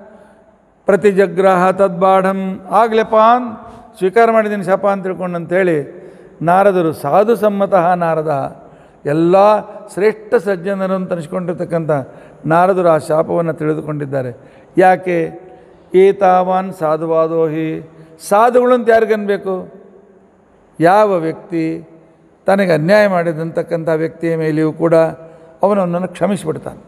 ಪ್ರತಿಜಗ್ರಾಹ ತದ್ಬಾಢಂ, ಆಗ್ಲೆಪಾನ್ ಸ್ವೀಕಾರ ಮಾಡಿದ್ದೀನಿ ಶಾಪ ಅಂತ ತಿಳ್ಕೊಂಡು ಅಂತೇಳಿ ನಾರದರು ಸಾಧು ಸಮ್ಮತಃ ನಾರದ, ಎಲ್ಲ ಶ್ರೇಷ್ಠ ಸಜ್ಜನರು ಅಂತ ಅನಿಸ್ಕೊಂಡಿರ್ತಕ್ಕಂಥ ನಾರದರು ಆ ಶಾಪವನ್ನು ತಿಳಿದುಕೊಂಡಿದ್ದಾರೆ. ಯಾಕೆ? ಏತಾವಾನ್ ಸಾಧುವಾದೋಹಿ, ಸಾಧುಗಳು ಅಂತ ಯಾರಿಗನ್ಬೇಕು? ಯಾವ ವ್ಯಕ್ತಿ ತನಗೆ ಅನ್ಯಾಯ ಮಾಡಿದಂತಕ್ಕಂಥ ವ್ಯಕ್ತಿಯ ಮೇಲೆಯೂ ಕೂಡ ಅವನನ್ನು ಕ್ಷಮಿಸಿಬಿಡ್ತಾನೆ.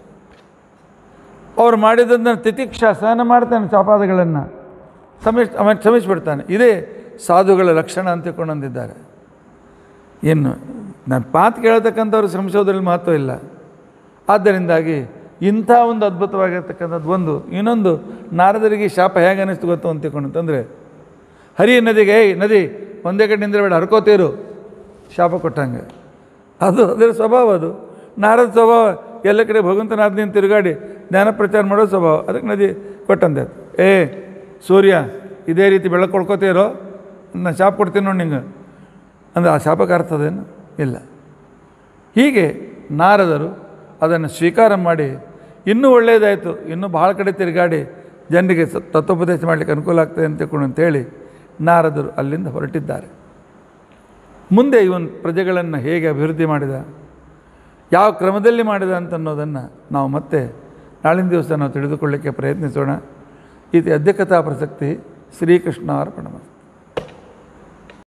ಅವ್ರು ಮಾಡಿದ್ದನ್ನು ತಿತಿಕ್ಷಾ ಸಹನ ಮಾಡ್ತಾನೆ, ಶಾಪಾದಗಳನ್ನು ಅವನು ಕ್ಷಮಿಸಿಬಿಡ್ತಾನೆ. ಇದೇ ಸಾಧುಗಳ ಲಕ್ಷಣ ಅಂತ ತಿಳ್ಕೊಂಡಂದಿದ್ದಾರೆ. ಇನ್ನು ನಾನು ಮಾತು ಕೇಳತಕ್ಕಂಥವ್ರು ಶ್ರಮಿಸೋದ್ರಲ್ಲಿ ಮಹತ್ವ ಇಲ್ಲ. ಆದ್ದರಿಂದಾಗಿ ಇಂಥ ಒಂದು ಅದ್ಭುತವಾಗಿರ್ತಕ್ಕಂಥದ್ದು ಒಂದು. ಇನ್ನೊಂದು, ನಾರದರಿಗೆ ಶಾಪ ಹೇಗೆ ಅನ್ನಿಸ್ತು ಗೊತ್ತು ಅಂತ ತಿಳ್ಕೊಂಡಂತಂದರೆ, ಹರಿ ನದಿಗೆ, ನದಿ ಒಂದೇ ಕಡೆ ನಿಂದರೆ ಬೇಡ, ಹರ್ಕೋತೀರು ಶಾಪ ಕೊಟ್ಟಂಗೆ. ಅದು ಅದರ ಸ್ವಭಾವ. ಅದು ನಾರದ ಸ್ವಭಾವ. ಎಲ್ಲ ಕಡೆ ಭಗವಂತನಾದ್ನಿಂದ ತಿರುಗಾಡಿ ಜ್ಞಾನ ಪ್ರಚಾರ ಮಾಡೋ ಸ್ವಭಾವ. ಅದಕ್ಕೆ ನದಿ ಕೊಟ್ಟಂತೆ, ಏ ಸೂರ್ಯ ಇದೇ ರೀತಿ ಬೆಳಕು ಕೊಡ್ಕೋತೀರೋ, ನಾನು ಶಾಪ ಕೊಡ್ತೀನಿ ನೋಡಿ ನಿಂಗೆ ಅಂದರೆ ಆ ಶಾಪಕ್ಕೆ ಅರ್ಥದೇನು ಇಲ್ಲ. ಹೀಗೆ ನಾರದರು ಅದನ್ನು ಸ್ವೀಕಾರ ಮಾಡಿ ಇನ್ನೂ ಒಳ್ಳೆಯದಾಯಿತು, ಇನ್ನೂ ಭಾಳ ಕಡೆ ತಿರುಗಾಡಿ ಜನರಿಗೆ ತತ್ವೋಪದೇಶ ಮಾಡಲಿಕ್ಕೆ ಅನುಕೂಲ ಆಗ್ತದೆ ಅಂತ ತಿಳ್ಕೊಂಡು ಅಂತೇಳಿ ನಾರದರು ಅಲ್ಲಿಂದ ಹೊರಟಿದ್ದಾರೆ. ಮುಂದೆ ಇವನು ಪ್ರಜೆಗಳನ್ನು ಹೇಗೆ ಅಭಿವೃದ್ಧಿ ಮಾಡಿದ, ಯಾವ ಕ್ರಮದಲ್ಲಿ ಮಾಡಿದ ಅಂತನ್ನೋದನ್ನು ನಾವು ಮತ್ತೆ ನಾಳಿನ ದಿವಸ ನಾವು ತಿಳಿದುಕೊಳ್ಳಲಿಕ್ಕೆ ಪ್ರಯತ್ನಿಸೋಣ. ಇದು ಅಧ್ಯಕ್ಷತಾ ಪ್ರಸಕ್ತಿ. ಶ್ರೀಕೃಷ್ಣ ಅರ್ಪಣಮಸ್ತು.